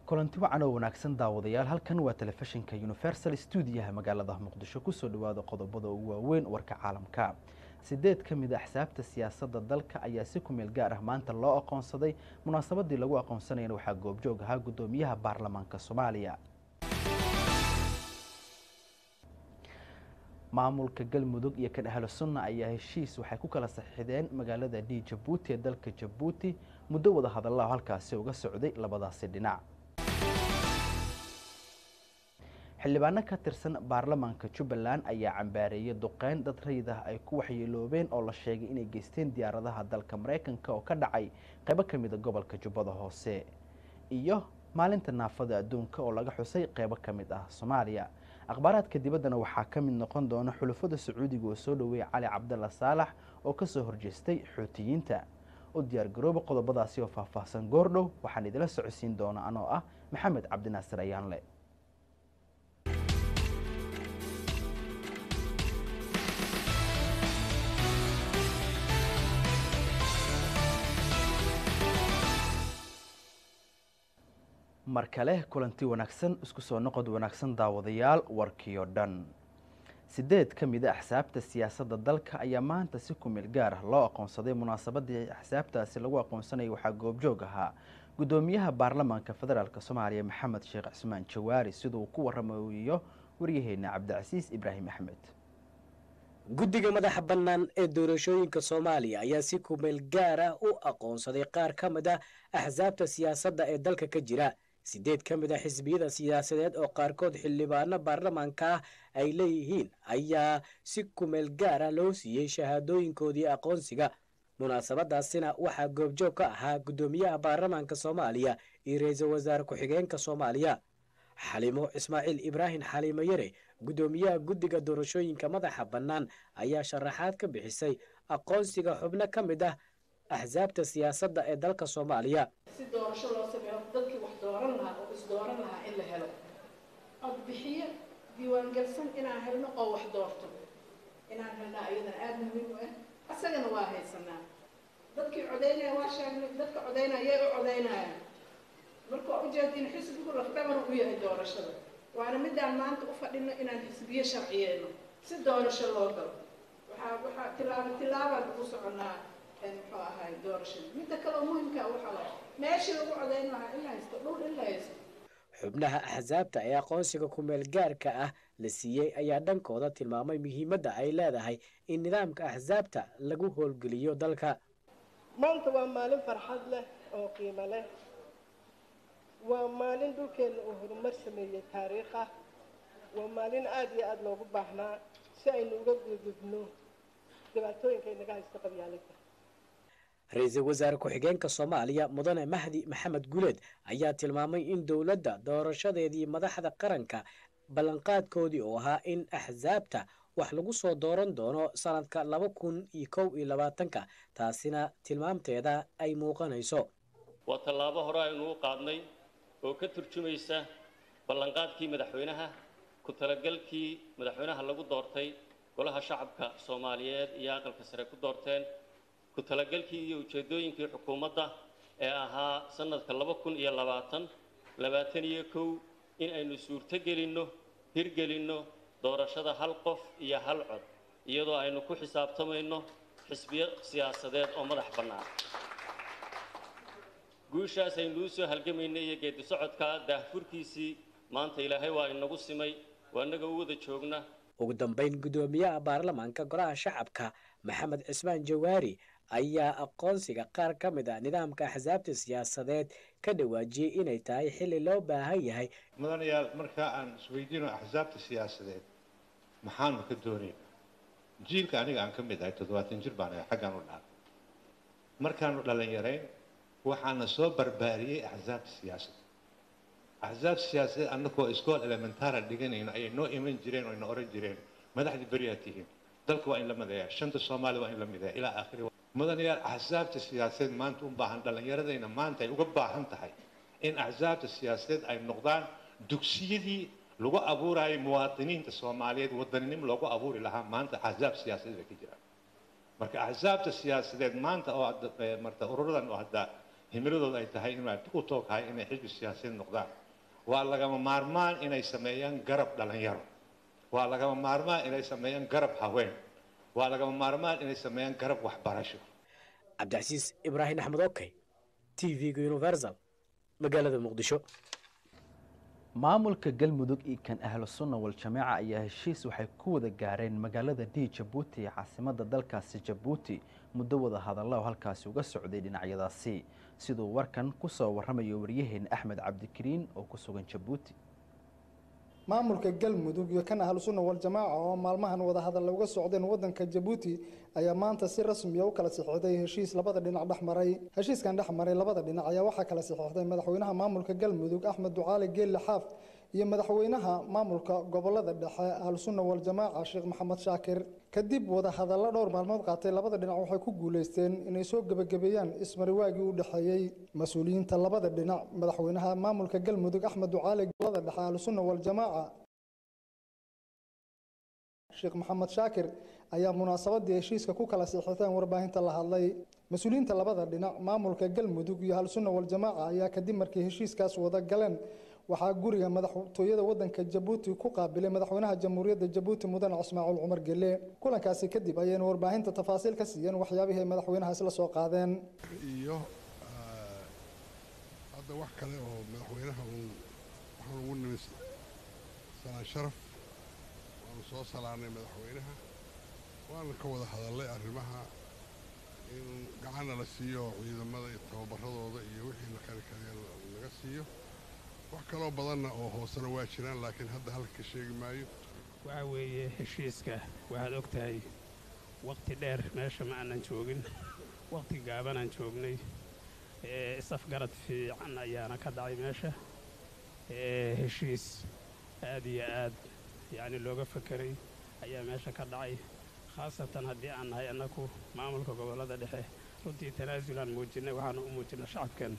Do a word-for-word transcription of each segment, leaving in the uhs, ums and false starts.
kulanti wacan oo wanaagsan daawadayaal halkan waa telefishinka Universal Studio magaalada Muqdisho ku soo dhawaada qodobada ugu waaweyn warka caalamka. sideed ka mid ah axsaabta siyaasadda dalka ayaa si ku meel gaar ah maanta loo aqoonsaday munaasabadii lagu aqoonsanayna waxaa goobjoog ahaa gudoomiyaha baarlamaanka Soomaaliya. maamulka galmudug iyo ka dhahlo sunna ayaa heshiis waxay ku kala saxiixdeen magaalada Djibouti ee dalka Djibouti muddo wada hadallo halkaasi uga socday labadaasi dhinac. xildhibaano ka tirsan baarlamaanka Jubbaland ayaa cambaareeyay duqeyn dad rayid ah ay ku waxyeeloobeen oo la sheegay inay geysteen diyaaradaha dalka Mareykanka oo ka dhacay qaybo ka mid ah gobolka Jubbada Hoose iyo maalinta naafada adduunka oo laga xusay qaybo ka mid ah Soomaaliya. akhbaaraadka dibaddana waxaa ka mid noqon doona xulafada Sacuudiga oo soo dhaweeyay Cali Cabdalla Saalax oo ka soo horjeestay Xuutiyiinta. u diyaar garooba qodobadaasi oo faahfaahsan goordhow waxaan idila socodsiin doona anoo ah Maxamed Cabdinaasir Ayaanle. markale kulanti wanaagsan isku soo noqod wanaagsan daawadayaal warkiyo dhan. sideed ka mid ah axsaabta siyaasadda dalka ayaa maanta si ku meel gaar ah loo aqoonsaday munaasabadii axsaabtaasi lagu aqoonsanayay waxaa goobjoog ahaa gudoomiyaha baarlamaanka federaalka Soomaaliya Maxamed Sheekh Cismaan Jawaari sidoo ku waramayo wariyaheena Cabdicasiis Ibraahim Axmed. guddiga madaxa bannaan ee doorashooyinka Soomaaliya ayaa si ku meel gaar ah u aqoonsaday qaar ka mid ah axsaabta siyaasadda ee dalka ka jira. sideed ka mid ah xisbiyada siyaasadeed oo qaarkood xildhibaano baarlamaanka ah ay leeyihiin ayaa si ku meel gaar ah loo siiyey shahaadooyinkoodii aqoonsiga. munaasabadaasina waxaa goobjoog ka ahaa gudoomiyaha baarlamaanka Soomaaliya iyo ra'iisul wasaare ku-xigeenka Soomaaliya Xalimo Ismaaciil Ibraahim Xalimo Yare. gudoomiyaha guddiga doorashooyinka madaxa bannaan ayaa sharaxaad ka bixisay aqoonsiga xubno ka mid ah axsaabta siyaasadda ee dalka Soomaaliya. si doorasho loo sameeyo dadkii wax dooran lahaa oo is dooran lahaa in la helo cod bixiye diiwaan galsan inaan helno oo wax doorto inaan helnaa ayadana aad muhiim u ah. asagana waa haysanaa dadkii codeynaya waa sheegnay dadka codeynaya yay u codeynayaan marka ujeedin xisbigu lafdhabar u yahay doorashada waana midaan maanta u fadhino inaan xisbiye sharciyeeno si doorasho loo galo waxaa waxaa tilaabo tilaabaan ugu soconaa muxuu ahay doorashada midda kale oo muhiimka waxa waa meeshii lagu codeyn lahaa in la haysto dhul in la haysto. xubnaha axsaabta ee aqoonsiga ku meel gaarka ah la siiyey ayaa dhankooda tilmaamay muhiimadda ay leedahay in nidaamka axsaabta lagu howlgeliyo dalka. maanta waa maalin farxad leh oo qiimo leh waa maalin dhulkeena uu horumar sameeyey taariikh ah waa maalin aada iyo aada loogu baahnaa si aynu uga gudubno dhibaatooyinka inaga haysto qabyaaladda. ra'iisul wasaare ku-xigeenka Soomaaliya mudane Mahdi Maxamed Guleed ayaa tilmaamay in dowladda doorashadeedii madaxda qaranka ballanqaadkoodii oo ahaa in axsaabta wax lagu soo dooran doono sanadka laba kun iyo kow iyo labaatanka taasina tilmaamteeda ay muuqanayso. waa tallaabo hore aynu u qaadnay oo ka turjumaysa ballanqaadkii madaxweynaha ku talagalkii madaxweynaha lagu doortay golaha shacabka Soomaaliyeed iyo aqalka sare ku doorteen ku talagalkii iyo ujeedooyinkii xukuumadda ee ahaa sanadka laba kun iyo labaatan labaatan iyo kow in aynu suurto gelinno hirgelinno doorashada hal qof iyo hal cod iyadoo aynu ku xisaabtamayno xisbiyo siyaasadeed oo madax bannaan. guushaas aynu u soo halgamaynay iyo geedi socodka daahfurkiisii maanta ilaahay waa inagu simay waa inaga u wada joogna. ugu dambeyn gudoomiyaha baarlamaanka golaha shacabka Maxamed Cismaan Jawaari ayaa aqoonsiga qaar ka mid ah nidaamka axsaabta siyaasadeed ka dhawaajiyay inay tahay xilli loo baahan yahay. mudanayaal marka aan isweydiino axsaabta siyaasadeed maxaanu ka doonaynaa jiilka aniga aan ka mid ahay toddobaatan jir baan ahay xaggaan u dhaaf markaanu dhalinyarayn waxaana soo barbaariyey axsaabta siyaasadeed axsaab siyaasadeed annagoo iskool elementara dhiganayno ayay noo iman jireen oo ina oran jireen madaxdii beriyaa tihiin dalka waa in la mideeyaa shanta Soomaali waa in la mideeyaa ilaa aakhiri. mudanayaal axsaabta siyaasadeed maanta u baahan dhalinyaradayna maanta ay uga baahan tahay in axsaabta siyaasadeed ay noqdaan dugsiyadii lagu abuurayay muwaadiniinta Soomaaliyeed wadaninimo loogu abuuri lahaa maanta axsaab siyaasadeed ay ka jiraan. marka axsaabta siyaasadeed maanta oo marta ururadan oo hadda himiladooda ay tahay inay u tooghay inay xisbi siyaasadeed noqdaan waa lagama maarmaan inay sameeyaan garab dhalinyaro waa lagama maarmaan inay sameeyaan garab haween waa lagama maarmaan inay sameeyaan garab waxbarasho. cabdicasiis ibraahim axmed okey t v-ga universal magaalada muqdisho. maamulka galmudug iyo kan ahlu sunna wal jamaaca ayaa heshiis waxay ku wada gaareen magaalada d jabuuti ee caasimadda dalkaasi jabuuti muddo wada hadalla oo halkaasi uga socday dhinacyadaasi siduu warkan ku soo warramayo waryaheena axmed cabdikariin oo ku sugan jabuuti. maamulka galmudug iyo kan ahlu sunna wal jamaaca oo maalmahan wada hadalla uga socdeen waddanka jabuuti ayaa maanta si rasmi ah u kala saxiixday heshiis labada dhinac dhexmaray. heshiiskan dhexmaray labada dhinac ayaa waxaa kala saxiixday madaxweynaha maamulka galmudug axmed ducaale geelle xaaf iyo madaxweynaha maamulka gobolada dhexe ahlu sunna wal jamaaca sheekh maxamed shaakir. kadib wada hadalla dhowr maalmood qaatay labada dhinac waxay ku guuleysteen inay soo gebagabeeyaan ismariwaagii u dhexeeyey mas-uuliyiinta labada dhinac. madaxweynaha maamulka galmudug axmed ducaale gobolada dhexe ahlu sunna wal jamaaca sheekh maxamed shaakir ayaa munaasabadii heshiiska ku kala saxiixteen warbaahinta la hadlay. mas-uuliyiinta labada dhinac maamulka galmudug iyo ahlu sunna wal jamaaca ayaa kadib markii heshiiskaas wada galeen waxaa guriga madaxtooyada waddanka jabuuti ku qaabilay madaxweynaha jamhuuriyadda jabuuti mudane ismaaciil cumar gelle. kulankaasi kadib ayayna warbaahinta tafaasiil ka siiyeen waxyaabihii ay madaxweynaha isla soo qaadeen iyo hadda wax kale oo madaxweynaha uu waxaan ugu nimid sanaa sharaf waanu soo salaanay madaxweynaha waana ka wada hadallay arrimaha in gacanna la siiyo ciidamada iyo tababaradooda iyo wixii la kari karaya laga siiyo wax kaloo badanna oo hoosena waa jiraan laakiin hadda halka ka sheegi maayo. waxa weeye heshiiska waxaad og tahay waqti dheer meesha ma aanan joogin waqti gaabanaan joognay isafgarad fiican ayaana ka dhacay meesha heshiis aad iyo aad yacni looga fakeray ayaa meesha ka dhacay khaasatan haddii aan nahay annaku maamulka gobollada dhexe runtii tanaasulaan muujinnay waxaanu u muujinnay shacabkeen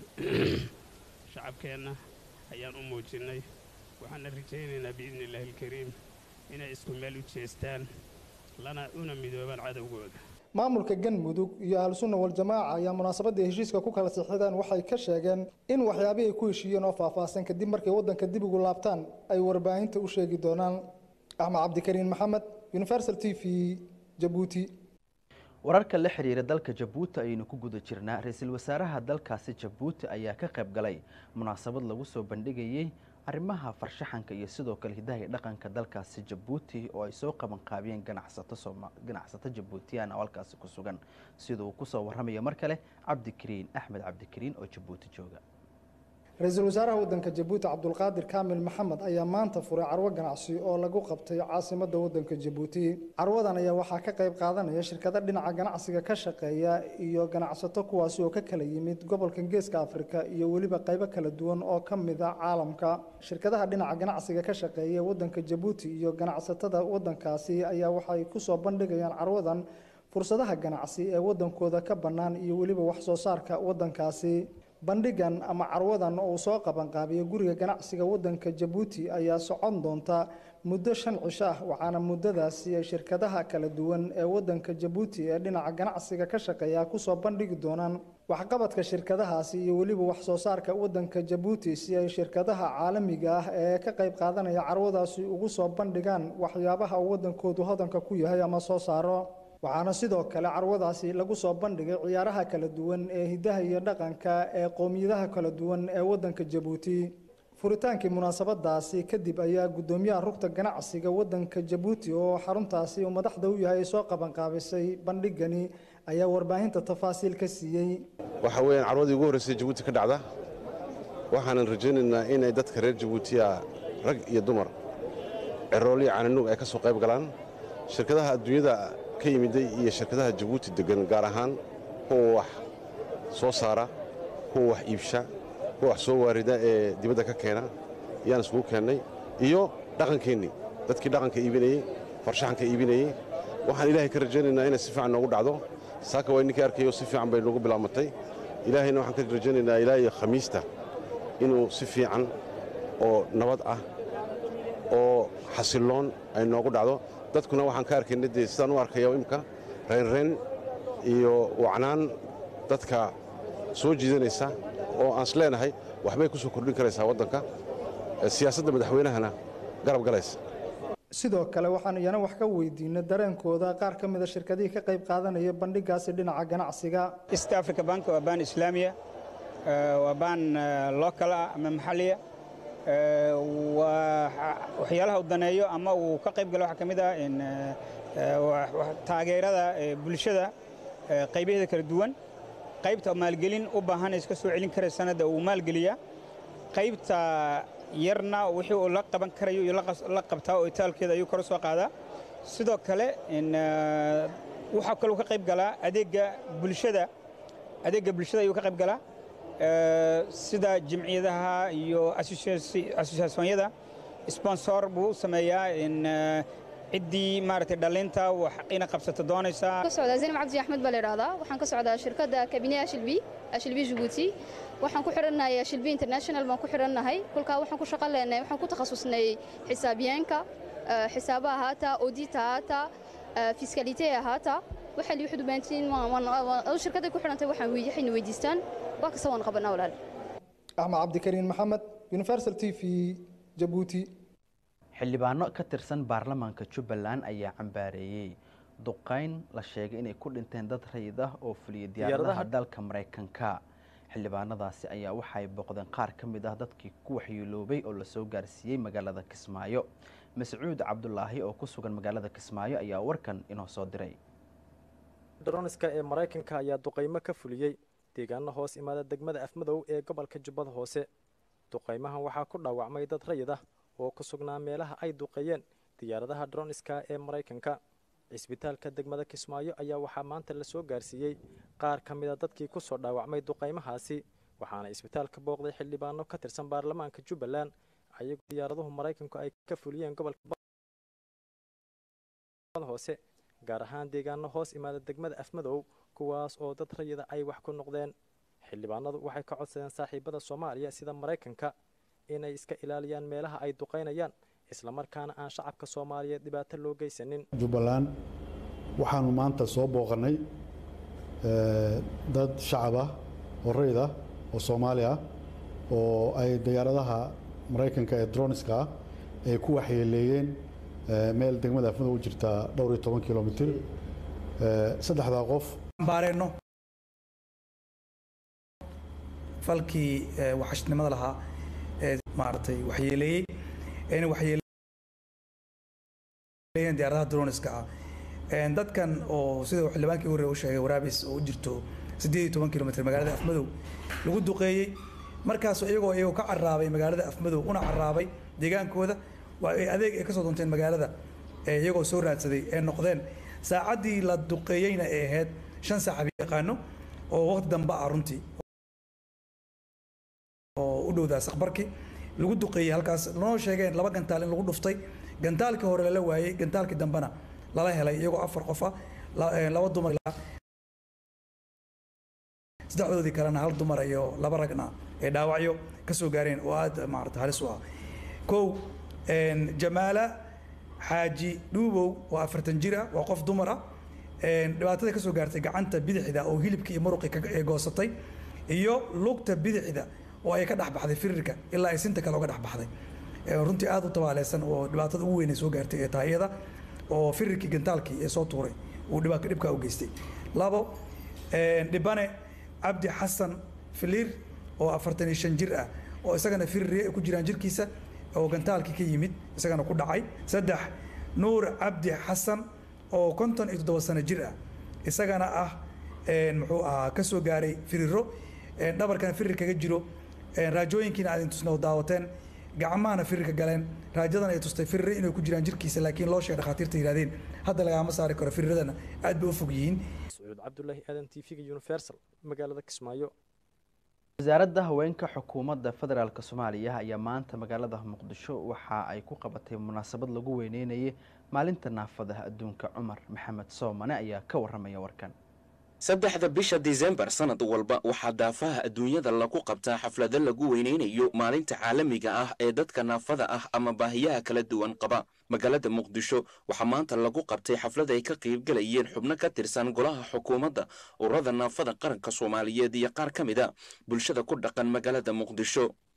shacabkeenna ayaan u muujinnay waxaana rajaynaynaa biidni illaahi alkariim inay isku meel u jeestaan lana una midoobaan cadowgooda. maamulka galmudug iyo ahlu sunna wal jamaaca ayaa munaasabadii heshiiska ku kala saxiixdeen waxay ka sheegeen in waxyaabihii ay ku heshiiyeen oo faahfaahsan kadib markay waddanka dib ugu laabtaan ay warbaahinta u sheegi doonaan. axmed cabdikariin maxamed universal t v jabuuti. wararka la xiriira dalka jabuuti ayaynu ku guda jirnaa. ra-iisul wasaaraha dalkaasi jabuuti ayaa ka qayb galay munaasabad lagu soo bandhigayey arrimaha farshaxanka iyo sidoo kale hidaha iyo dhaqanka dalkaasi jabuuti oo ay soo qaban qaabiyeen ganacsato ganacsato jabuutiyaan oo halkaasi ku sugan sida uu kusoo warramayo mar kale cabdikariin axmed cabdikariin oo jabuuti jooga. ra-iisul wasaaraha waddanka jabuuti cabdulqaadir kaamil maxamed ayaa maanta furay carwo ganacsi oo lagu qabtay caasimadda waddanka jabuuti. carwadan ayaa waxaa ka qayb qaadanaya shirkado dhinaca ganacsiga ka shaqeeya iyo ganacsato kuwaasi oo ka kala yimid gobolka geeska afrika iyo weliba qaybo kala duwan oo ka mid a caalamka. shirkadaha dhinaca ganacsiga ka shaqeeya waddanka jabuuti iyo ganacsatada waddankaasi ayaa waxay ku soo bandhigayaan carwadan fursadaha ganacsi ee waddankooda ka bannaan iyo weliba wax soo saarka waddankaasi. bandhigan ama carwadan oo soo qaban qaabiya guriga ganacsiga waddanka jabuuti ayaa socon doonta muddo shan cisho ah waxaana muddadaasi ay shirkadaha kala duwan ee waddanka jabuuti ee dhinaca ganacsiga ka shaqeeya kusoo bandhigi doonaan waxqabadka shirkadahaasi iyo weliba wax soo saarka waddanka jabuuti si ay shirkadaha caalamiga ah ee ka qayb qaadanaya carwadaasi ugu soo bandhigaan waxyaabaha waddankoodu hodanka ku yahay ama soo saaro. waxaana sidoo kale carwadaasi lagu soo bandhigay ciyaaraha kala duwan ee hidaha iyo dhaqanka ee qoomiyadaha kala duwan ee waddanka jabuuti. furitaankii munaasabadaasi kadib ayaa guddoomiyaha rugta ganacsiga waddanka jabuuti oo xaruntaasi uu madaxda u yahay soo qaban qaabisay bandhigani ayaa warbaahinta tafaasiil ka siiyey. waxa weeyaan carwadii ugu horreysay jabuuti ka dhacda waxaanan rajaynaynaa inay dadka reer jabuutiya rag iyo dumar cirool iyo cananug ay ka soo qayb galaan. shirkadaha adduunyada ka yimiday iyo shirkadaha jabuuti degan gaar ahaan kuwa wax soo saara kuwa wax iibsha kuwa wax soo waarida ee dibadda ka keena ayaan isugu keennay iyo dhaqankeennii dadkii dhaqanka iibinayey farshaxanka iibinayey waxaan ilaahay ka rajaynaynaa inay si fiican noogu dhacdo. saaka waa ninkii arkayo si fiican bay noogu bilaabmatay ilaahayna waxaan ka rajaynaynaa ilaahay khamiista inuu si fiican oo nabad ah oo xasiloon ay noogu dhacdo. dadkuna waxaan ka arkaynay dee sidaan u arkaya imka reynreyn iyo wacnaan dadka soo jiidanaysa oo aan is leenahay waxbay ku soo kordhin karaysaa waddanka siyaasadda madaxweynahana garab galaysa sidoo kale waxaan iyana wax ka weydiinay dareenkooda qaar ka mid a shirkadihii ka qayb qaadanaya bandhigaasi dhinaca ganacsiga. East Africa Bank waa baan islaamiya, waa baan local ah ama maxalliya, waa waxyaalaha uu daneeyo ama uu ka qayb galo waxa ka mid ah in taageerada bulshada qaybaheeda kala duwan, qaybta maalgelin u baahan iska soo celin kara sanada uu maalgeliya, qaybta yarna wixii uu la qaban karayo iyo la qabtaa oo itaalkeeda ayuu kor soo qaadaa. sidoo kale in waxa kale uu ka qayb galaa adeega bulshada adeega bulshada ayuu ka qayb galaa sida jimciyadaha iyo associationyada sponsor buu sameeyaa in ciddii maaragtay dhalinta wax ina qabsato doonaysa. ka socdaa Zainab Cabdi Axmed baa la yiraahdaa, waxaan ka socdaa shirkadda Kabine Ashilbi Ashilbi Djibouti, waxaan ku xiranahay Ashilbi International, baan ku xiranahay kulka waxaan ku shaqo leenahay, waxaan ku takhasusnay xisaabiyaanka, xisaabaha hata audit hata fiscalité hata waxa li wuxuu baantiin ma shirkadda ku xirantay waxaan weydiin weydiistaan waa ka soo qabanaa walaal. Ahmed Cabdikariin Maxamed, Universal T V, Djibouti. xildhibaano ka tirsan baarlamaanka Jubbaland ayaa cambaareeyay duqeyn la sheegay inay ku dhinteen dad rayid ah oo fuliyay diyaaradaha dalka Mareykanka. xildhibaanadaasi ayaa waxay boqdeen qaar ka mid ah dadkii ku waxyeeloobay oo la soo gaarsiiyay magaalada Kismaayo. Mascuud Cabdullaahi oo ku sugan magaalada Kismaayo ayaa warkan inoo soo diray. Droniska ee Mareykanka ayaa duqeymo ka fuliyay deegaano hoos imaada degmada Afmadow ee gobolka Jubbada Hoose. duqeymahan waxaa ku dhaawacmay dad rayid ah oo ku sugnaa meelaha ay duqeeyeen diyaaradaha droniska ee Mareykanka. Isbitaalka degmada Kismaayo ayaa waxaa maanta la soo gaarsiiyay qaar ka mid ah dadkii ku soo dhaawacmay duqeymahaasi, waxaana isbitaalka booqday xildhibaano ka tirsan baarlamaanka Jubbaland ayagoo diyaaradaha Mareykanku ay ka fuliyeen gobolka Hoose, gaar ahaan deegaano hoos imaada degmada Afmadow kuwaas oo dad rayida ay wax ku noqdeen. xildhibaanadu waxay ka codsadeen saaxiibada Soomaaliya sida Mareykanka inay iska ilaaliyaan meelaha ay duqeynayaan isla markaana aan shacabka Soomaaliyeed dhibaato loo geysanin. Jubbaland waxaanu maanta soo booqanay dad shacab ah oo rayid ah oo Soomaali ah oo ay diyaaradaha Mareykanka ee droniska ay ku waxyeeleeyeen meel degmada Afmadow u jirta dhowr iyo toban kiiloomitir. saddexda qof baareyno falkii waxashnimada lahaa ee maartay waxyeeleeyay in waxyeeleeyeen diyaaradaha droniska ah een dadkan oo sida xildhibaankii hore uu sheegay waraabis oo u jirto siddeed iyo toban kiiloomitir magaalada Afmadow lagu duqeeyay markaas iyagoo iyagoo ka carraabay magaalada Afmadow una carraabay deegaankooda waa ay adeeg ay ka soo doonteen magaalada ee iyagoo soo raadsaday ee noqdeen saacadii la duqeeyayna ee ahayd shan saac yaqaano oo waqti dambe ah runtii oo u dhowdaa saqbarkii lagu duqeeyay halkaas loo sheegeen laba gantaal in lagu dhuftay, gantaalkii hore la waayay, gantaalkii dambana lala helay iyagoo afar qof ah, laba dumar saddexdoodii kalena hal dumar iyo laba ragna ee dhaawacyo ka soo gaareen oo aad maartay halis u ah. kow een Jamaala Xaaji Dhuubow oo afartan jir ah waa qof dumar ah een dhibaatada ka soo gaartay gacanta bidixda oo hilibkii iyo muruqii ka goosatay iyo lugta bidixda oo ay ka dhaxbaxday firirka ilaa ay sinta kale uga dhaxbaxday. runtii aad u tabaaleysan oo dhibaatada ugu weyn soo gaartay ee taayada oo firirkii gantaalkii ee soo tuuray uu dhibaato dhibka u geystay. labo een dhibane Cabdi Xasan Filiir oo afartan iyo shan jir ah oo isagana firir ku jiraan jirkiisa oo gantaalkii ka yimid isagana ku dhacay. saddex Nuur Cabdi Xasan oo konton iyo toddoba sano jir ah isagana ah een muxuu ahaa ka soo gaaray firiro een dhabarkan firir kaga jiro raajooyinkiina aad intusnoo daawateen gacmahana firirka galeen raajadan ay tustay firir inay ku jiraan jirkiisa laakiin loo sheegay dhakhaatiirta yiraahdeen hadda lagama saari karo firiradana aad bay u fog yihiin. Sacuud Cabdullaahi Aadan T V-ga Universal magaalada Kismaayo. wasaaradda haweenka xukuumadda federaalka Soomaaliya ayaa maanta magaalada Muqdisho waxa ay ku qabatay munaasabad lagu weyneynayay maalinta naafada adduunka. Cumar Maxamed Soomane ayaa ka waramaya warkan. saddexda bisha December sanad walba waxaa daafaha adduunyada lagu qabtaa xaflado lagu weyneynayo maalinta caalamiga ah ee dadka naafada ah ama baahiyaha kala duwan qaba. magaalada Muqdisho waxaa maanta lagu qabtay xaflad ay ka qayb galayeen xubno ka tirsan golaha xukuumadda, ururada naafada qaranka Soomaaliyeed iyo qaar ka mid ah bulshada ku dhaqan magaalada Muqdisho.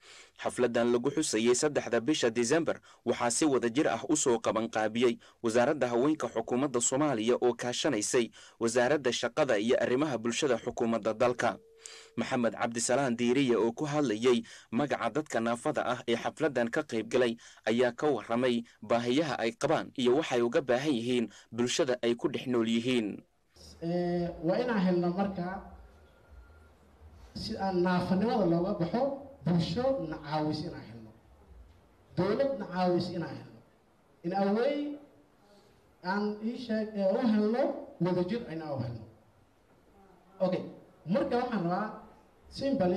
xafladan lagu xusayey saddexda bisha disembar waxaa si wada jir ah u soo qabanqaabiyey wasaaradda haweenka xukuumadda soomaaliya oo kaashanaysay wasaaradda shaqada iyo arrimaha bulshada xukuumadda dalka maxamed cabdisalaan diiriye oo ku hadlayey magaca dadka naafada ah ee xafladan ka qayb galay ayaa ka warramay baahiyaha ay qabaan iyo waxay uga baahan yihiin bulshada ay ku dhex nool yihiin. waa inaan helno marka si aan naafanimada looga baxo bulsho na caawis inaan helno dowlad na caawis inaan helno in awey aan ii sheeg u helno wadajir inaan u helno. okay marka waxaan rabaa simply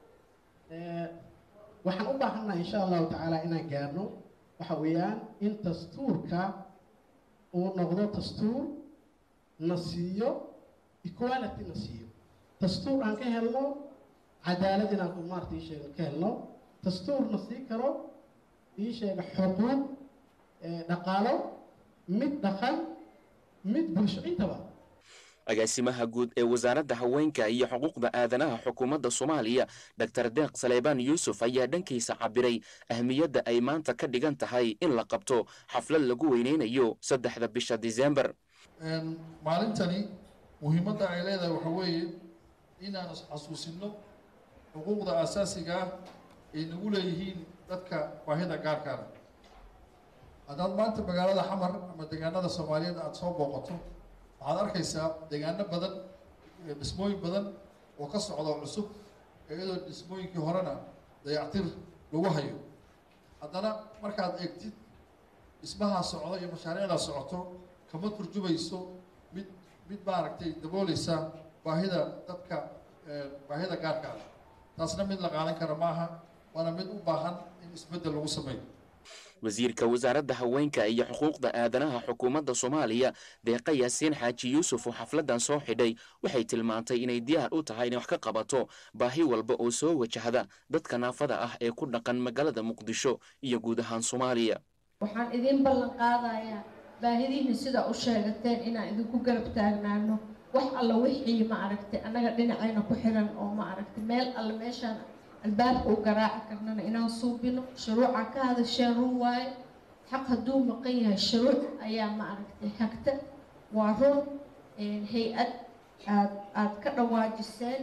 waxaan u baahannahay insha allahu tacaala inaan gaarno waxa weeyaan in dastuurka uu noqdo dastuur na siiyo equality na siiyo dastuur aan ka helno cadaalad inaan ku maarta ii sheeg ka helno dastuur na sii karo ii sheega xuquuq dhaqaalo mid dhaqan mid bulsho intaba. agaasimaha guud ee wasaaradda haweenka iyo xuquuqda aadanaha xukuumadda soomaaliya doctor deeq saleebaan yuusuf ayaa dhankiisa cabiray ahmiyadda ay maanta ka dhigan tahay in la qabto xaflad lagu weyneynayo saddexda bisha disembar. maalintani muhiimadda ay leedahay waxa weeye inaan xasuusino xuquuqda asaasiga ah ay nagu leeyihiin dadka baahida gaarkaana. haddaad maanta magaalada xamar ama deegaanada soomaaliyeed aada soo booqato waxaad arkaysaa deegaano badan dhismooyin badan oo ka socda cusub iyadoo dhismooyinkii horena dayactir lagu hayo. haddana markaad eegtid dhismahaa socdo iyo mashaariicdaa socoto kama turjumayso mid mid maaragtay dabooleysa baahida dadka baahida gaarka ah. taasna mid la qaadan kara maaha waana mid u baahan in isbeddel lagu sameeyo. wasiirka wasaaradda haweenka iyo xuquuqda aadanaha xukuumadda soomaaliya deeqa yaasiin xaaji yuusuf oo xafladan soo xidhay waxay tilmaantay inay diyaar u tahay inay wax ka qabato baahi walba oo soo wajahda dadka naafada ah ee ku dhaqan magaalada muqdisho iyo guud ahaan soomaaliya. waxaan idin ballan qaadayaa baahidiina sida u sheegateen inaan idinku garab taagnaano wax alla wixii ma aragtay annaga dhinacayna ku xiran oo ma aragtay meel alle meeshaan albaabka u garaaci karnana inaan suubino shuruuca ka hadasheen run waaye xaq hadduu maqan yahay shuruuc ayaa ma aragtay hagta waa run hay-ad aad aad ka dhawaajiseen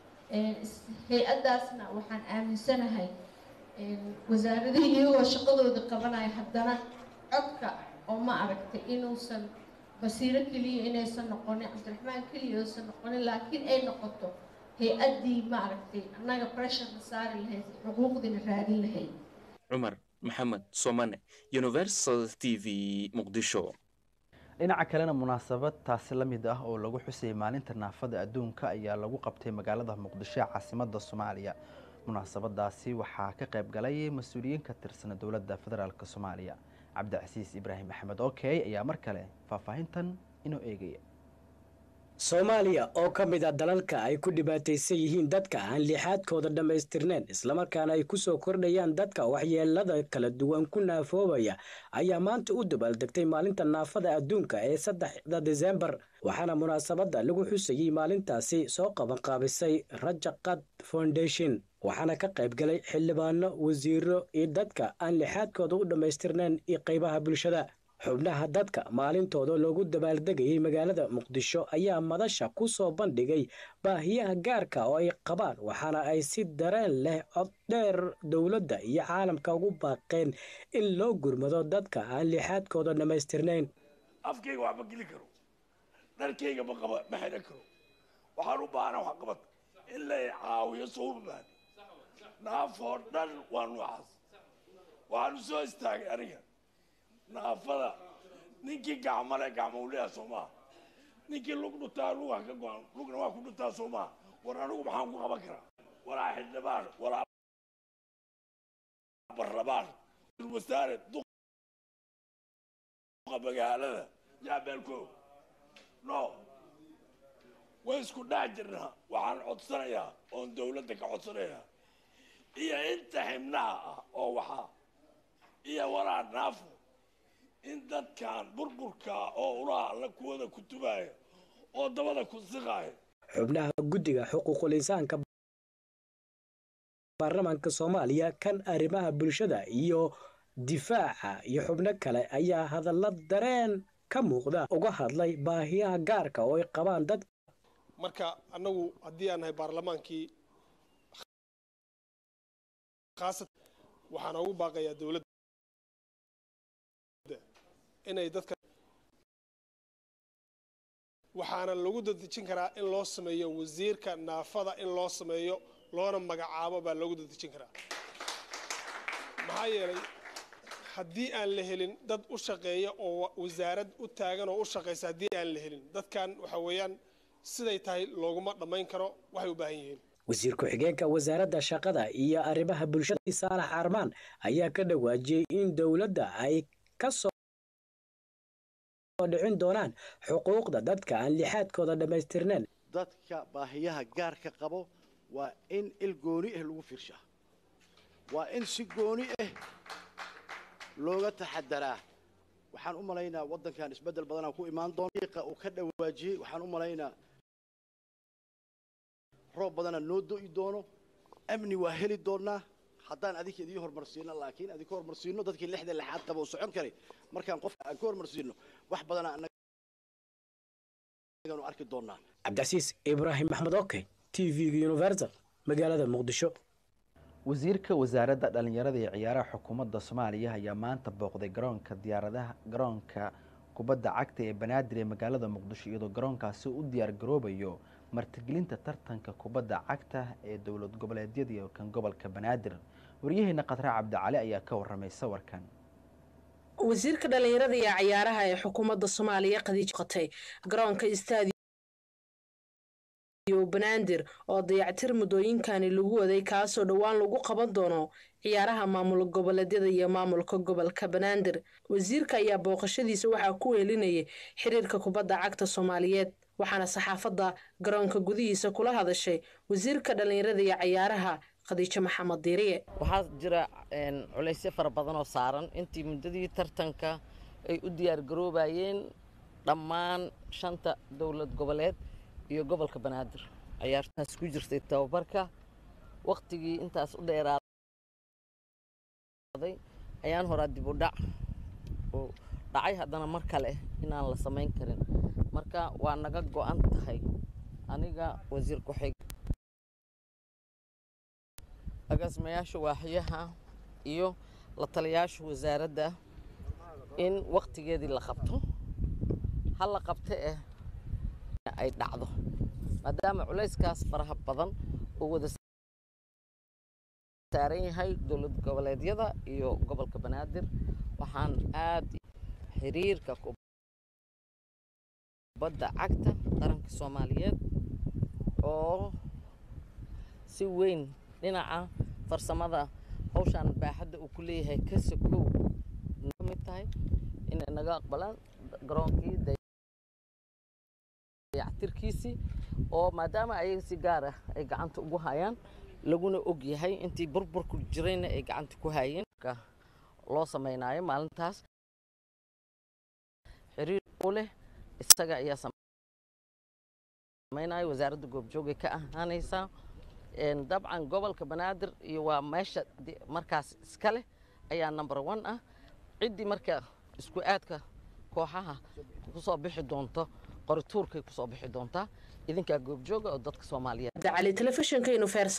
hay-addaasna waxaan aaminsanahay wasaaradihii iyagoo shaqadooda qabanaya haddana codka oo ma aragtay inuusan basiiro keliya inaysan noqonin cabdiraxmaan keliya aysan noqonin laakiin ay noqoto hay-addii ma aragtay annaga pressurna saari lahayd xuquuqdiina raadin lahayd. cumar maxamed somane universal t v muqdisho. dhinaca kalena munaasabad taasi la mid ah oo lagu xusayay maalinta naafada adduunka ayaa lagu qabtay magaalada muqdisho ee caasimadda soomaaliya. munaasabadaasi waxaa ka qayb galay mas-uuliyiin ka tirsan dowladda federaalk soomaaliya. cabdicasiis ibraahim axmed okey ayaa mar kale faahfaahintan inoo eegaya. soomaaliya oo ka mid a dalalka ay ku dhibaataysan yihiin dadka aan lixaadkooda dhammaystirneen islamarkaana ay ku soo kordhayaan dadka waxyeelada kala duwan ku naafoobaya ayaa maanta u dabaaldegtay maalinta naafada adduunka ee saddexda disembar waxaana munaasabadda lagu xusayey maalintaasi soo qabanqaabisay rajaqad foundation waxaana ka qayb galay xildhibaano wasiiro iyo dadka aan lixaadkooda u dhammaystirneen iyo qaybaha bulshada. xubnaha dadka maalintooda loogu dabaaldegayay magaalada muqdisho ayaa madasha ku soo bandhigay baahiyaha gaarka oo ay qabaan waxaana ay si dareen leh cod dheer dowladda iyo caalamka ugu baaqeen in loo gurmado dadka aan lixaadkooda dhammaystirnayn. afkayga wax ma geli karo dharkayga ma qaba ma xidhan karo waxaan u baahana wax qabad in la caawiyo soomaali naafoo dhan waa noocaas waxaanu soo istaagay aniga naafada ninkii gacmale gacmo u leeyahay soo maha ninkii lug dhutaa luga ka go-an lugna waa ku dhutaa soo maha war anigu maxaan ku qaban karaa walaa xildhibaan walaa barlabaan wasaare duqa magaalada yaabeelko no way isku dhex jirnaa waxaan codsanayaa oon dowladda ka codsanayaa iyo inta xibnaha ah oo waxaa iyo walaa naafo in dadkan burburka oo ulaha la kuwada kutubaya oo dabada ku siqaaya xubnaha guddiga xuquuqul insaanka baarlamaanka soomaaliya kan arrimaha bulshada iyo difaaca iyo xubno kale ayaa hadalla dareen ka muuqda uga hadlay baahiyaha gaarka oo ay qabaan dad marka annagu haddii aan nahay baarlamaankii khaasad waxaan ugu baaqayaa dowladda inay dadka waxaana lagu dadejin karaa in loo sameeyo wasiirka naafada in loo sameeyo loona magacaabo baa loogu dadejin karaa maxaa yeelay haddii aan la helin dad u shaqeeya oo wasaarad u taagan oo u shaqeysa haddii aan la helin dadkan waxa weeyaan siday tahay looguma dhammayn karo waxay u baahan yihiin wasiir ku-xigeenka wasaaradda shaqada iyo arrimaha bulshada saalax armaan ayaa ka dhawaajiyey in dowladda ay ka soo dhicin doonaan xuquuqda dadka aan lixaadkooda dhammaystirneen dadka baahiyaha gaarka qabo waa in il gooni ah lagu fiirshaa waa in si gooni ah looga taxadaraa waxaan u malaynaa waddankan isbeddel badanaa ku imaan doona uu ka dhawaajiyey waxaan u malaynaa roob badana noo do'i doono amni waa heli doonaa haddaan adinka idii horumarsiino laakiin adinka horumarsiino dadkii lixda lixaad qaba oo socon karay markaan qofka aan ka horumarsiino wax badana annaganu arki doonaa cabdicasiis ibraahim maxmed oke t v-ga universal magaalada muqdisho wasiirka wasaaradda dhalinyarada iyo ciyaaraha xukuumadda soomaaliya ayaa maanta booqday garoonka diyaaradaha garoonka kubadda cagta ee banaadir ee magaalada muqdisho iyadoo garoonkaasi u diyaar garoobayo martigelinta tartanka kubadda cagta ee dowlad goboleedyada iyo kan gobolka banaadir waryaheena qadra cabdicali ayaa ka waramay sawirkan wasiirka dhalinyarada iyo ciyaaraha ee xukuumadda soomaaliya qadiij qotay garoonka istaadi banaadir oo dayactir muddooyinkani lagu waday kaasoo dhowaan lagu qaban doono ciyaaraha maamul goboleedyada iyo maamulka gobolka banaadir wasiirka ayaa booqashadiisa waxaa ku weelinayay xiriirka kubadda cagta soomaaliyeed waxaana saxaafadda garoonka gudihiisa kula hadashay wasiirka dhalinyarada iyo ciyaaraha khadiijo maxamed diiriye waxaa jira culaysyo fara badan oo saaran intii muddadii tartanka ay u diyaar garoobayeen dhammaan shanta dowlad goboleed iyo gobolka banaadir ciyaartaas ku jirtay tababarka waqtigii intaas u dheeraaday ayaan horaa dib u dhac oo dhacay haddana mar kale inaan la samayn karin marka waa naga go-an tahay aniga wasiir ku-xig agaasimayaasha waaxyaha iyo la taliyaasha wasaaradda in waqtigeedii la qabto ha la qabta eh ay dhacdo maadaama culayskaas faraha badan uu wada saaran yahay dowlad goboleedyada iyo gobolka banaadir waxaan aad xiriirka kubadda cagta qaranka soomaaliyeed oo si weyn dhinaca farsamada hawshaan baaxadda uu ku leeyahay ka sokow ka mid tahay inay naga aqbalaan garoonkii dayactirkiisii oo maadaama ayaga si gaar ah ay gacanta ugu hayaan laguna og yahay intii burburku jirayna ay gacanta ku hayeen loo samaynayo maalintaas xiriir u leh isaga ayaa samaynayo wasaaradda goobjoogay ka ahaanaysaa dabcan gobolka banaadir iyo waa meesha markaas iska leh ayaa number one ah ciddii marka isku aadka kooxaha kusoo bixi doonto qorituurkay kusoo bixi doontaa idinkaa goobjooga oo dadka soomaaliyeed cali telefishinka universal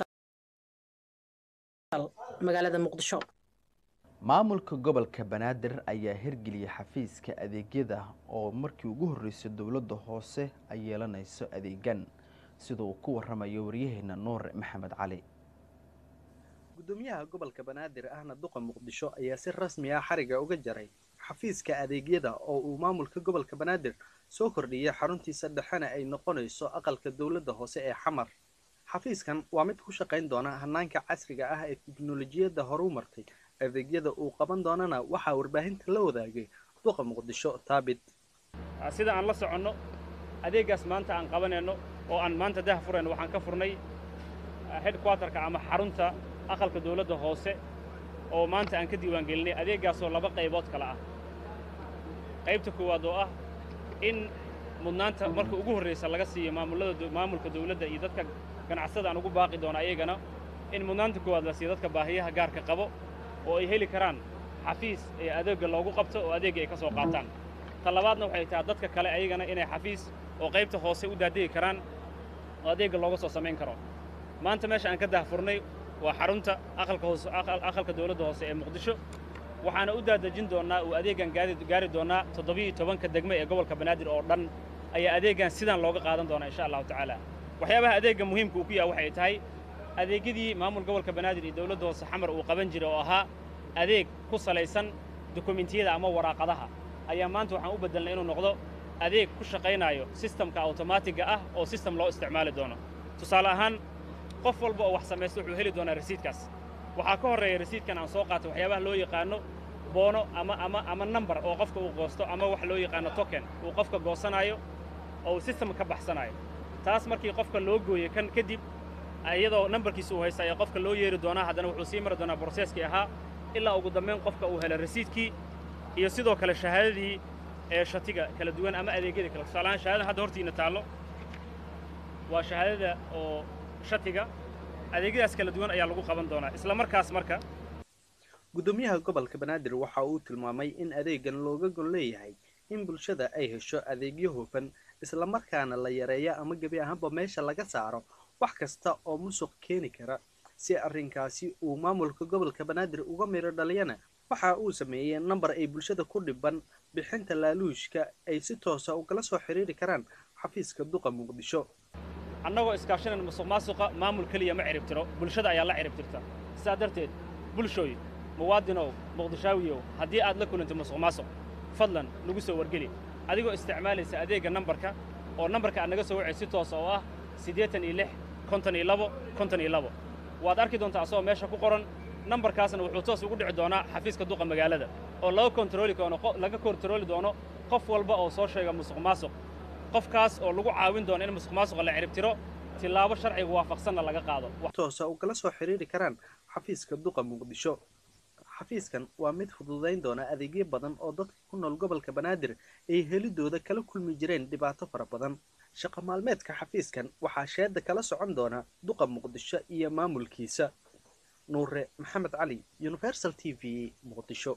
magaalada muqdisho maamulka gobolka banaadir ayaa hirgeliyay xafiiska adeegyada oo markii ugu horreysay dowladda hoose ay yeelanayso adeegan sida uu ku waramayo waryaheena nuur maxamed cali gudoomiyaha gobolka banaadir ahna duqa muqdisho ayaa si rasmi ah xariga uga jaray xafiiska adeegyada oo uu maamulka gobolka banaadir soo kordhiyay xaruntiisa dhexena ay noqonayso aqalka dowladda hoose ee xamar xafiiskan waa mid ku shaqayn doona hanaanka casriga ah ee tiknoolajiyadda horu martay adeegyada uu qaban doonana waxaa warbaahinta la wadaagay duqa muqdisho taabit sida aan la soconno adeegaas maanta aan qabanayno oo aan maanta dah furayno waxaan ka furnay headquarterka ama xarunta aqalka dowladda hoose oo maanta aan ka diiwaangelinay adeegaasoo laba qaybood kale ah qaybta koowaad oo ah in mudnaanta marka ugu horreysa laga siiyo maamulada maamulka dowladda iyo dadka ganacsada aan ugu baaqi doono ayagana in mudnaanta koowaad la siiyo dadka baahiyaha gaarka qabo oo ay heli karaan xafiis ee adeegga loogu qabto oo adeegga ay ka soo qaataan ta labaadna waxay tahay dadka kale ayagana inay xafiis oo qaybta hoose u daadegi karaan oo adeegga looga soo samayn karo maanta meesha aan ka daahfurnay waa xarunta aqalka hoose aqalka dawladda hoose ee muqdisho waxaana u daadejin doonaa uu adeeggan gaari doonaa toddobiyo tobanka degme ee gobolka banaadir oo dhan ayaa adeeggan sidaan looga qaadan doonaa insha allahu tacaala waxyaabaha adeegga muhiimka uu ku yahay waxay tahay adeegyadii maamul gobolka banaadir iyo dawladda hoose xamar uu qaban jiray oo ahaa adeeg ku salaysan dokumentiyada ama waraaqadaha ayaa maanta waxaan u beddelnay inuu noqdo adeeg ku shaqaynayo sistamka awtomaatiga ah oo sistem loo isticmaali doono tusaale ahaan qof walba oo wax samaysta wuxuu heli doonaa rasiidkaas waxaa ka horreeya rasiidkan aan soo qaatay waxyaabaha loo yaqaano boono ama ama ama number oo qofka uu goosto ama wax loo yaqaano token uu qofka goosanayo oo uu system ka baxsanayo taas markii qofka loo gooyay kan kadib iyadoo numberkiisa uu haysta ayaa qofka loo yeeri doonaa haddana wuxuu sii mari doonaa processkii ahaa ilaa ugu dambeyn qofka uu helo rasiidkii iyo sidoo kale shahaadadii ee shatiga kala duwan ama adeegyada kale tusaale ahaan shahaadada hadda hortiina taallo waa shahaadada oo shatiga adeegyadaas kala duwan ayaa lagu qaban doonaa isla markaas marka gudoomiyaha gobolka banaadir waxa uu tilmaamay in adeegan looga gol leeyahay in bulshada ay hesho adeegyo hufan isla markaana la yareeyo ama gebi ahaanba meesha laga saaro wax kasta oo musuq keeni kara si arrinkaasi uu maamulka gobolka banaadir uga miro dhaliyana waxa uu sameeyay number ay bulshada ku dhiban bixinta laaluushka ay si toos ah ugala soo xiriiri karaan xafiiska duqa muqdisho annagoo iskaashanayna musuqmaasuqa maamul keliya ma ciribtiro bulshada ayaa la ciribtirta sidaa darteed bulshooy muwaadinow muqdishaawiyow haddii aad la kulantay musuqmaasuq fadlan nagu soo wargeli adigoo isticmaalaysa adeegga nambarka oo nambarka aad naga soo wacay si toos oo ah siddeetan iyo lix konton iyo labo konton iyo labo waad arki doontaa asagoo meesha ku qoran nambarkaasna wuxuu toos ugu dhici doonaa xafiiska duqa magaalada oo laga kontarooli doono laga kontarooli doono qof walba oo soo sheega musuqmaasuq qofkaas oo lagu caawin doono in musuqmaasuqa la ciribtiro tilaabo sharciga waafaqsanna laga qaado toos ah ugala soo xiriiri karaan xafiiska duqa muqdisho xafiiskan waa mid fududayn doona adeegyo badan oo dadka ku nool gobolka banaadir ay helidooda kala kulmi jireen dhibaato fara badan shaqo maalmeedka xafiiskan waxaa sheeda kala socon doona duqa muqdisho iyo maamulkiisa nuure maxamed cali universal t v muqdisho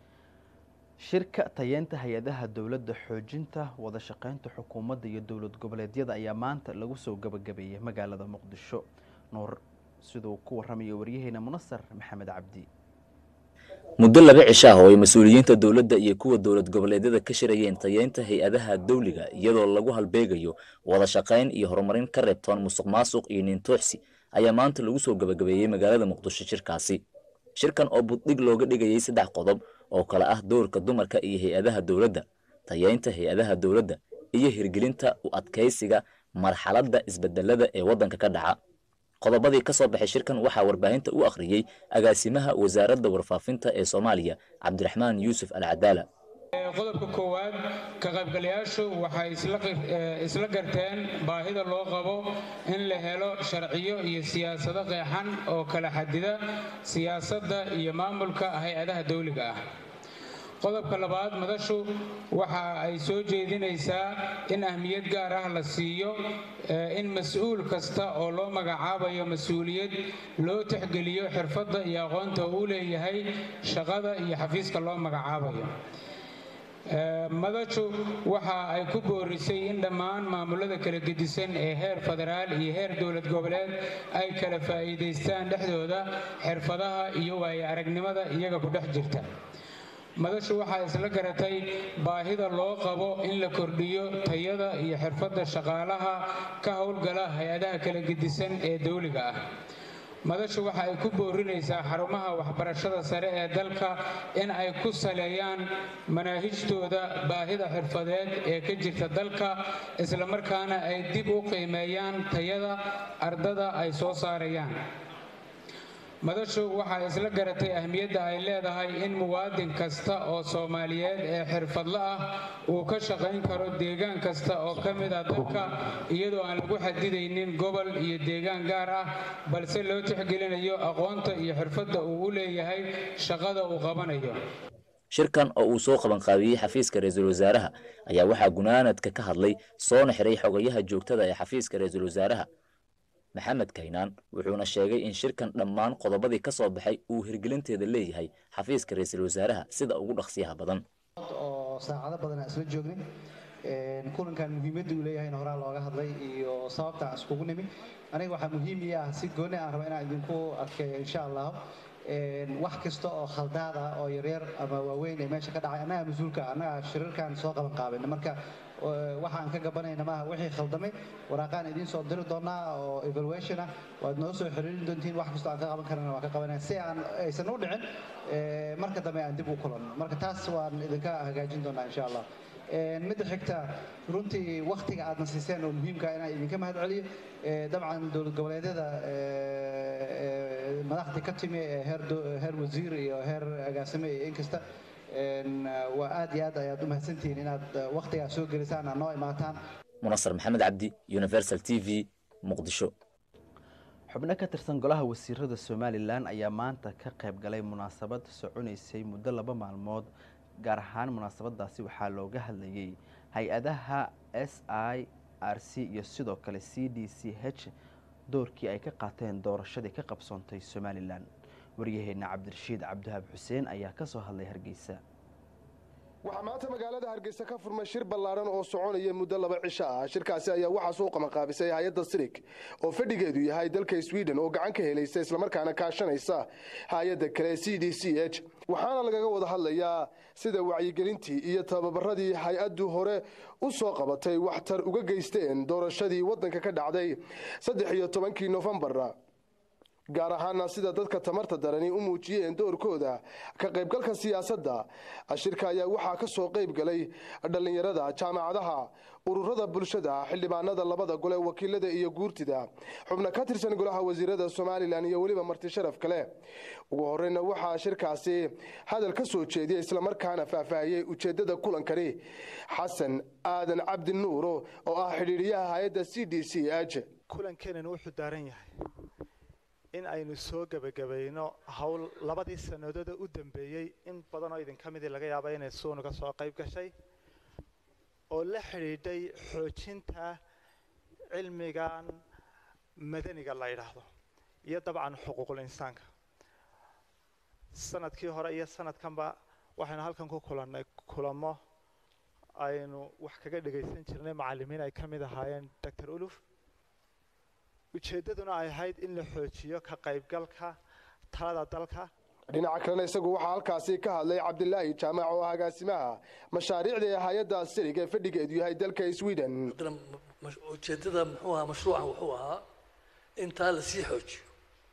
shirka tayeenta hay-adaha dowladda xoojinta wada shaqaynta xukuumadda iyo dowlad goboleedyada ayaa maanta lagu soo gabagabeeyey magaalada muqdisho nuur siduu ku warramaya waryaheena munasar maxamed cabdi muddo laba cisho ah oo ay mas-uuliyiinta dowladda iyo kuwa dowlad goboleedyada ka shirayeen tayeynta hay-adaha dawliga iyadoo lagu halbeegayo wada shaqayn iyo horumarin ka reebtoon musuqmaasuq iyo niintooxsi ayaa maanta lagu soo gabagabeeyey magaalada muqdisho shirkaasi shirkan oo buddhig looga dhigayay saddex qodob oo kale ah doorka dumarka iyo hay-adaha dowladda tayeynta hay-adaha dowladda iyo hirgelinta u adkaysiga marxaladda isbedelada ee waddanka ka dhaca qodobadii ka soo baxay shirkan waxaa warbaahinta u akhriyey agaasimaha wasaaradda warfaafinta ee Soomaaliya Cabdiraxmaan Yuusuf Al-Cadaala qodobka koowaad ka qaybgalayaashu waxay isla isla garteen baahida loo qabo in la helo sharciyo iyo siyaasado qeexan oo kala xadida siyaasadda iyo maamulka hay-adaha dawliga ah qodobka labaad madashu waxa ay soo jeedinaysaa in ahmiyad gaar ah la siiyo in mas'uul kasta oo loo magacaabayo mas'uuliyad loo tixgeliyo xirfadda iyo aqoonta uu leeyahay shaqada iyo xafiiska loo magacaabayo madashu waxa ay ku boorisay in dhammaan maamulada kala gedisan ee heer federaal iyo heer dowlad goboleed ay kala faa'iidaystaan dhexdooda xirfadaha iyo waayo aragnimada iyaga ku dhex jirta madashu waxaa isla garatay baahida loo qabo in la kordhiyo tayada iyo xirfadda shaqaalaha ka howlgala hay-adaha kala gedisan ee dawliga ah madashu waxa ay ku boorinaysaa xarumaha waxbarashada sare ee dalka in ay ku saleeyaan manaahijtooda baahida xirfadeed ee ka jirta dalka isla markaana ay dib u qiimeeyaan tayada ardada ay soo saarayaan madashu waxay isla garatay ahmiyadda ay leedahay in muwaadin kasta oo Soomaaliyeed ee xirfadle ah uu ka shaqayn karo deegaan kasta oo ka mid ah dalka iyadoo aan lagu xadidaynin gobol iyo deegaan gaar ah balse loo tixgelinayo aqoonta iyo xirfadda uu u leeyahay shaqada uu qabanayo shirkan oo uu soo qaban qaabiyey xafiiska ra'iisul wasaaraha ayaa waxaa gunaanadka ka hadlay soona xiray xogayaha joogtada ee xafiiska ra'iisul wasaaraha maxamed kaynaan wuxuuna sheegay in shirkan dhammaan qodobadii ka soo baxay uu hirgelinteeda leeyahay xafiiska ra-iisul wasaaraha sida ugu dhaqsiyaha badan oo saacado badan aan isla joognay kulankan muhiimadda uu leeyahay horaa looga hadlay iyo sababta aan iskugu nimi aniga waxaa muhiim ii ah si gooni aan raba inaan idinku adkeeyo insha allah wax kasta oo khaldaad ah oo yaryar ama waaweyn ee meesha ka dhacay annaga mas-uulka annaga shirarkan soo qaban qaabina marka waxaan ka gabanayna maaha wixii khaldamay waraaqaan idiin soo diri doonaa oo evaluation ah waad noo soo xiriirin doontiin wax kastoo aan ka qaban karana waan ka qabanaya si aan aysan u dhicin marka dambe aan dib u kulanno marka taas waan idinka hagaajin doonaa insha allah midda xigta runtii waktiga aadna siiseen oo muhiimka inaan idinka mahad celiyo dabcan dowlad goboleedyada madaxdii ka timi heer wasiir iyo heer agaasime iyo inkasta waa aad iyo aad ayaad u mahadsantihiin inaad waktigaa soo gelisaan aad noo imaataan munasar maxamed cabdi universal t v muqdisho xubno ka tirsan golaha wasiirada somalilan ayaa maanta ka qayb galay munaasabad soconaysay muddo laba maalmood gaar ahaan munaasabadaasi waxaa looga hadlayay hay-adaha s i r c iyo sidoo kale c d c h doorkii ay ka qaateen doorashadii ka qabsoontay somalilan waryaheena cabdirashiid cabdihaab xuseen ayaa ka soo hadlay hargeysa waxaa maanta magaalada hargeysa ka furmay shir ballaaran oo soconaya muddo laba cisho ah shirkaasi ayaa waxaa soo qabanqaabisay hay-adda sirig oo fadhigeedu yahay dalka sweden oo gacan ka helaysa islamarkaana kaashanaysa hay-adda kale c d c h waxaana lagaga wada hadlayaa sida wacyigelintii iyo tababaradii hay-addu hore u soo qabatay waxtar uga geysteen doorashadii waddanka ka dhacday saddex iyo tobankii nofembar gaar ahaana sida dadka tamarta darani u muujiyeen doorkooda ka qaybgalka siyaasadda shirka ayaa waxaa ka soo qayb galay dhallinyarada jaamacadaha ururada bulshada xildhibaanada labada gole wakiilada iyo guurtida xubno ka tirsan golaha wasiirada somalilan iyo weliba marti sharaf kale ugu horeyna waxaa shirkaasi hadal ka soo jeediyay islamarkaana faahfaahiyey ujeedada kulankani xasan aadan cabdi nuuro oo ah xidhiidhiyaha hay-adda c d c h kulankeennana wuxuu daaran yahay in aynu soo gebagabayno howl labadii sanadooda u dambeeyey in badanoo idinka midii laga yaaba inay suunuga soo qayb gashay oo la xidhiidhay xoojinta cilmigan madaniga la yidhaahdo iyo dabcan xuquuqul insaanka sanadkii hore iyo sanadkanba waxaynu halkan ku kulannay kulamo aynu wax kaga dhagaysan jirnay macallimiin ay ka mid ahaayeen doctor uluf ujeeddaduna ay ahayd in la xoojiyo ka qaybgalka talada dalka dhinaca kalena isagu waxaa halkaasi ka hadlay cabdilaahi jaamac oo agaasimaha mashaariicda ee hay-adda sirig ee fadhigeedu yahay dalka sweden ujeeddada muxuu ahaa mashruucan wuxuu ahaa intaa la sii xoojiyo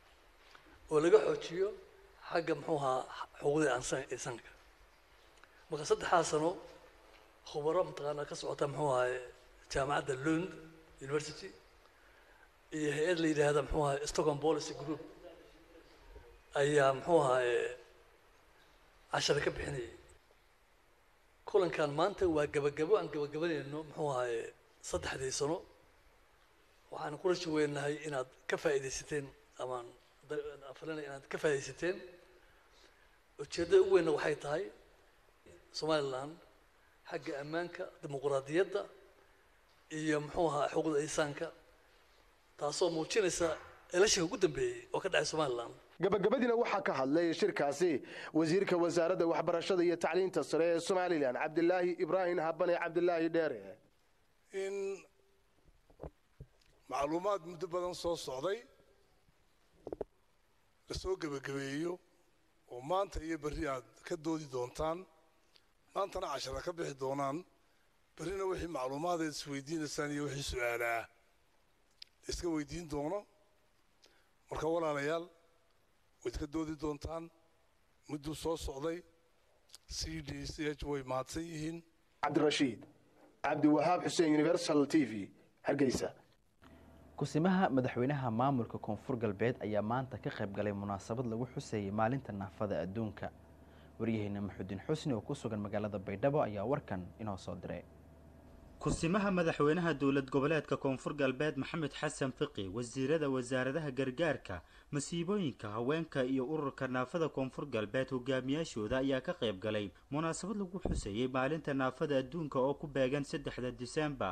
oo laga xoojiyo xagga muxuu ahaa xuquuqda insaanka marka saddexdaa sano khubaro mataqaanaa ka socota muxuu ahaa jaamacadda lund university iyo hay-ad la yidhaahda muxuu ahaa stockholm policy group ayaa muxuu ahaa cashara ka bixinayay kulankan maanta waa gabagabo aan gabagabanayno muxuu ahaa saddexdii sano waxaan ku rajo weynahay inaad ka faa'iidaysateen amaan afalinay inaad ka faa'iidaysateen ujeeddada ugu weynna waxay tahay somaliland xagga ammaanka dimuquraadiyadda iyo muxuu ahaa xuquuqda insaanka taasoo muujinaysa elashiga ugu dambeeyey oo ka dhacay somaliland gabagabadiina waxaa ka hadlay shirkaasi wasiirka wasaaradda waxbarashada iyo tacliinta sare ee somalilan cabdilaahi ibraahim habane cabdilaahi dheere in macluumaad muddo badan soo socday lasoo gebagabeeyo oo maanta iyo berri aad ka doodi doontaan maantana cashara ka bixi doonaan berrina wixii macluumaadeed isweydiinaysaan iyo wixii su-aalaah iska weydiin doono marka walaalayaal wayd ka doodi doontaan mudduu soo socday c d c h way mahadsan yihiin cabdirashiid cabdiwahaab xuseen universal t v hargeysa kusimaha madaxweynaha maamulka koonfur galbeed ayaa maanta ka qayb galay munaasabad lagu xuseeyay maalinta naafada adduunka waryaheena maxudiin xusni oo ku sugan magaalada baydhabo ayaa warkan inoo soo diray kusimaha madaxweynaha dowlad goboleedka koonfur galbeed maxamed xasan fiqi wasiirada wasaaradaha gargaarka masiibooyinka haweenka iyo ururka naafada koonfur galbeed hogaamiyaashooda ayaa ka qayb galay munaasabad lagu xuseeyey maalinta naafada adduunka oo ku beegan saddexda diseembar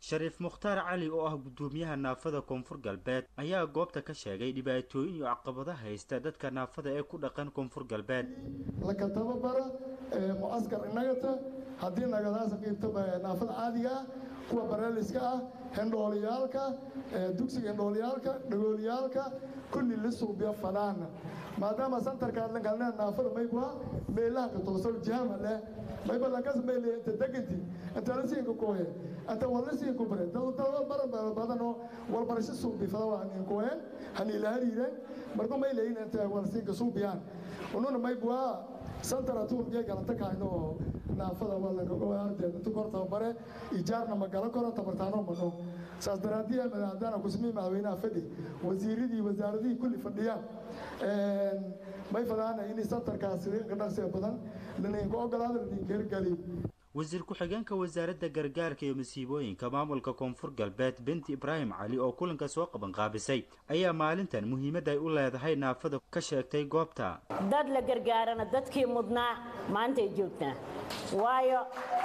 shariif mukhtaar cali oo ah gudoomiyaha naafada koonfur galbeed ayaa goobta ka sheegay dhibaatooyin iyo caqabadaha haysta dadka naafada ee ku dhaqan koonfur galbeed laka tababara muaskar inagata haddii nagadaas qiibta naafada caadiga ah kuwa bareeliska ah hendhooliyaalka dugsiga hendhooliyaalka dhagoolyaalka kulli la suubiya fanaana maadaama santarka adlankalnaa naafada maybua meelaha ka tooso jihama leh mayba lankas meyle inta deganti inta la siinka kooye inta wala siinka bare dawdada baran badanoo walbarasho suubi fadawa nin kooyen hanila hariiren marka meyle inta wala siinka suubiyaan ununa maybua santara tuurkee galanta kaayno naafada wala gogo ardeed inta korta bare ijaarna magala koro tabartaano mano saas daraadiya madaxdana ku sameeyay madaxweynaha fadhi wasiiradii wasaaradii kulli fadhiyaan een may fadana in santarkaasi qadasay badan lana ku ogolaado in gargali wasiir ku-xigeenka wasaaradda gargaarka iyo masiibooyinka maamulka koonfur galbeed binti ibraahim cali oo kulanka soo qaban qaabisay ayaa maalintan muhiimad ay u leedahay naafada ka sheegtay goobta dad la gargaarana dadkii mudnaa maanta ay joogtaa waayo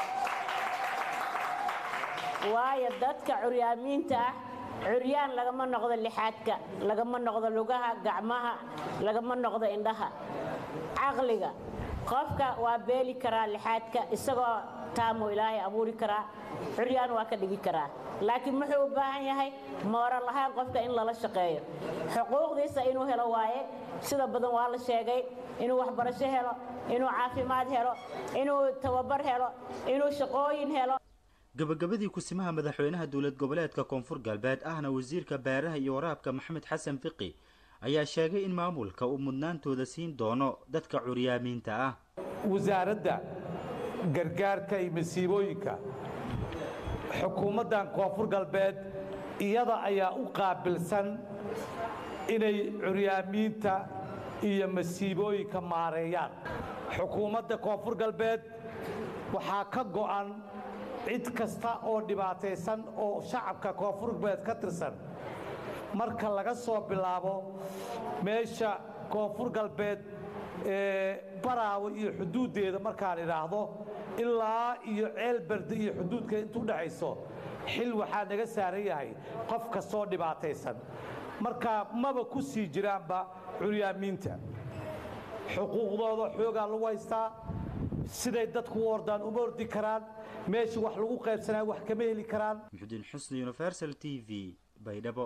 waayo dadka curyaamiinta ah curyaan lagama noqdo lixaadka lagama noqdo lugaha gacmaha lagama noqdo indhaha caqliga qofka waa beeli karaa lixaadka isagoo taamo ilaahay abuuri karaa curyaan waa ka dhigi karaa laakiin muxuu u baahan yahay mooral ahaan qofka in lala shaqeeyo xuquuqdiisa inuu helo waaye sida badan waa la sheegay inuu waxbarasho helo inuu caafimaad helo inuu tababar helo inuu shaqooyin helo gabagabadii kusimaha madaxweynaha dowlad goboleedka koonfur galbeed ahna wasiirka beeraha iyo waraabka maxamed xasan fiqi ayaa sheegay in maamulka uu mudnaantooda siin doono dadka curyaamiinta ah wasaaradda gargaarka iyo masiibooyinka xukuumaddan koonfur galbeed iyada ayaa u qaabilsan inay curyaamiinta iyo masiibooyinka maareeyaan xukuumadda koonfur galbeed waxaa ka go'an cid kasta oo dhibaataysan oo shacabka koonfur galbeed ka tirsan marka laga soo bilaabo meesha koonfur galbeed ee baraawo iyo xuduuddeeda markaan idhaahdo ilaa iyo ceelberde iyo xuduudka inta u dhaxayso xil waxaa naga saaran yahay qof kastoo dhibaataysan marka maba ku sii jiraanba curyaamiinta xuquuqdooda xoogaa lagu haystaa siday dadku u ordaan uma ordi karaan meesha wax lagu qaybsanaa wax kama heli karaan muxudiin xusni universal t v baydhabo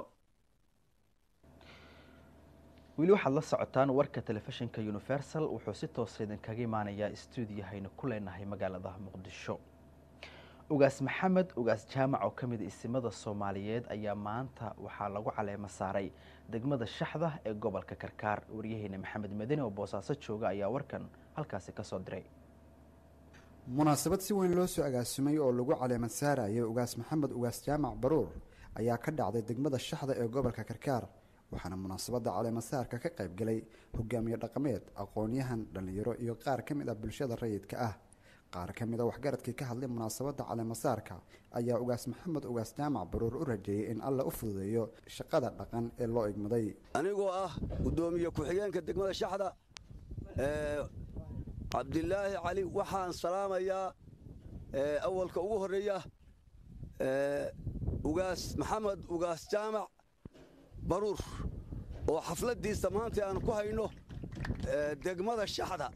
weli waxaad la socotaan warka telefishinka universal wuxuu si toosa idinkaga imaanayaa istuudiyahaynu ku leenahay magaalada muqdisho ugaas maxamed ugaas jaamac oo ka mid isimada soomaaliyeed ayaa maanta waxaa lagu caleemo saaray degmada shaxda ee gobolka karkaar waryaheena maxamed madani oo boosaaso jooga ayaa warkan halkaasi ka soo diray munaasabad si weyn loo soo agaasimay oo lagu caleemad saarayay ugaas maxamed ugaas jaamac baruur ayaa ka dhacday degmada shaxda ee gobolka karkaar waxaana munaasabadda caleemasaarka ka qayb galay hogaamiye dhaqameed aqoon-yahan dhallinyaro iyo qaar ka mid ah bulshada rayidka ah qaar ka mid a waxgaradkii ka hadlay munaasabadda caleemasaarka ayaa ugaas maxamed ugaas jaamac baruur u rajeeyey in alla u fududeeyo shaqada dhaqan ee loo igmaday anigoo ah gudoomiye ku-xigeenka degmada shaxda cabdilaahi cali waxaan salaamayaa awalka ugu horeeya ugaas maxamed ugaas jaamac baruur oo xafladdiisa maanta aan ku hayno degmada shaxda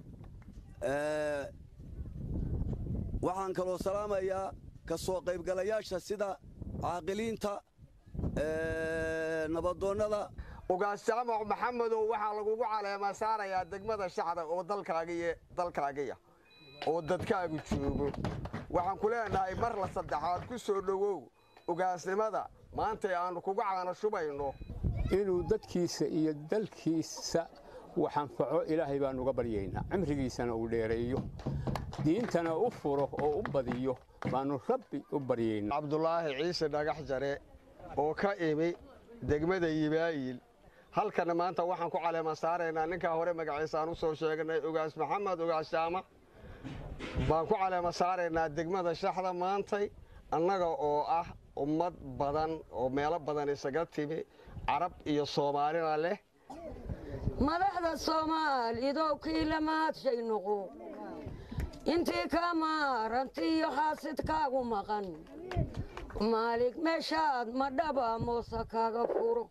waxaan kaloo salaamayaa ka soo qaybgalayaasha sida caaqiliinta nabadoonnada ugaas jaamac maxamedow waxaa lagugu caleema saarayaa degmada shaxda oo dalkaagiy dalkaagiya oo dadkaagu joogo waxaan ku leenahay mar la saddexaad ku soo dhowow ugaasnimada maanta aanu kugu caana shubayno inuu dadkiisa iyo dalkiisa wax anfaco ilaahay baan uga baryaynaa cimrigiisana uu dheereeyo diintana u furo oo u badiyo baanu rabbi u baryaynaa cabdulaahi ciise dhagax jare oo ka imi degmada yibaayil halkana maanta waxaan ku caleema saaraynaa ninkaa hore magaciisa aan u soo sheegnay ugaas maxamed ugaas jaamac baan ku caleema saaraynaa degmada shaxda maantay annaga oo ah ummad badan oo meelo badan isaga timi carab iyo soomaalina leh madaxda soomaalidow kii lamaadshay nuqu intii ka maaranti iyo xaasidkaagu maqan maalig meeshaad ma dhaba moose kaaga furo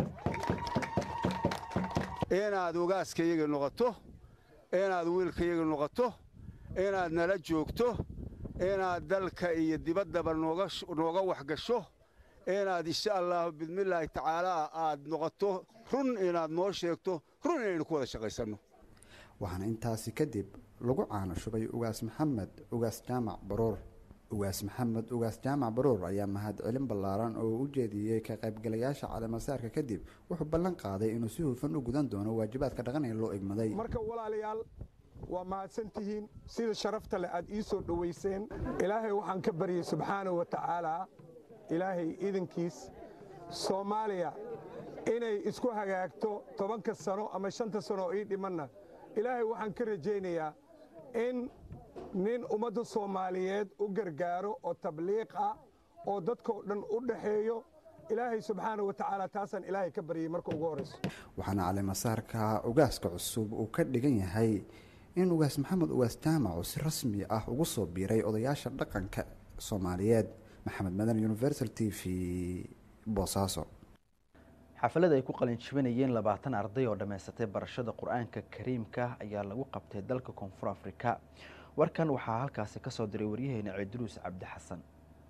inaad ogaaskayaga noqoto inaad wiilkayaga noqoto inaad nala joogto inaad dalka iyo dibaddaba nooga waxgasho inaad insha allahu bidmillaahi tacaalaa aad noqoto run inaad noo sheegto run inaynu ku wada shaqaysanno waxaana intaasi kadib lagu caano shubay ugaas maxamed ugaas jaamac baruur ugaas maxamed ugaas jaamac baruur ayaa mahadcelin ballaaran oo u jeediyey ka qaybgalayaasha caleemasaarka kadib wuxuu ballan qaaday inuu si hufan u gudan doono waajibaadka dhaqan ee loo egmaday marka walaalayaal waa mahadsantihiin sida sharafta leh aad ii soo dhowayseen ilaahay waxaan ka baryay subxaanahu wa tacaalaa ilaahay idankiis soomaaliya inay isku hagaagto tobanka sano ama shanta sano oo ii dhimanna ilaahay waxaan ka rajaynayaa in nin ummadda soomaaliyeed u gargaaro oo tabliiq ah oo dadkao dhan u dhaxeeyo ilaahay subxaana wa tacaala taasaan ilaahay ka baryay marka ugu horrayso waxaana caleemasaarka ugaaska cusub uu ka dhigan yahay in ugaas maxamed ugaas jaamac uu si rasmi ah ugu soo biiray odayaasha dhaqanka soomaaliyeed maxamed madan universal t v boosaaso xaflad ay ku qalin jibinayeen labaatan arday oo dhammaysatay barashada qur-aanka kariimka ayaa lagu qabtay dalka koonfur afrika warkan waxaa halkaasi ka soo diray waryaheena ciidruus cabdi xasan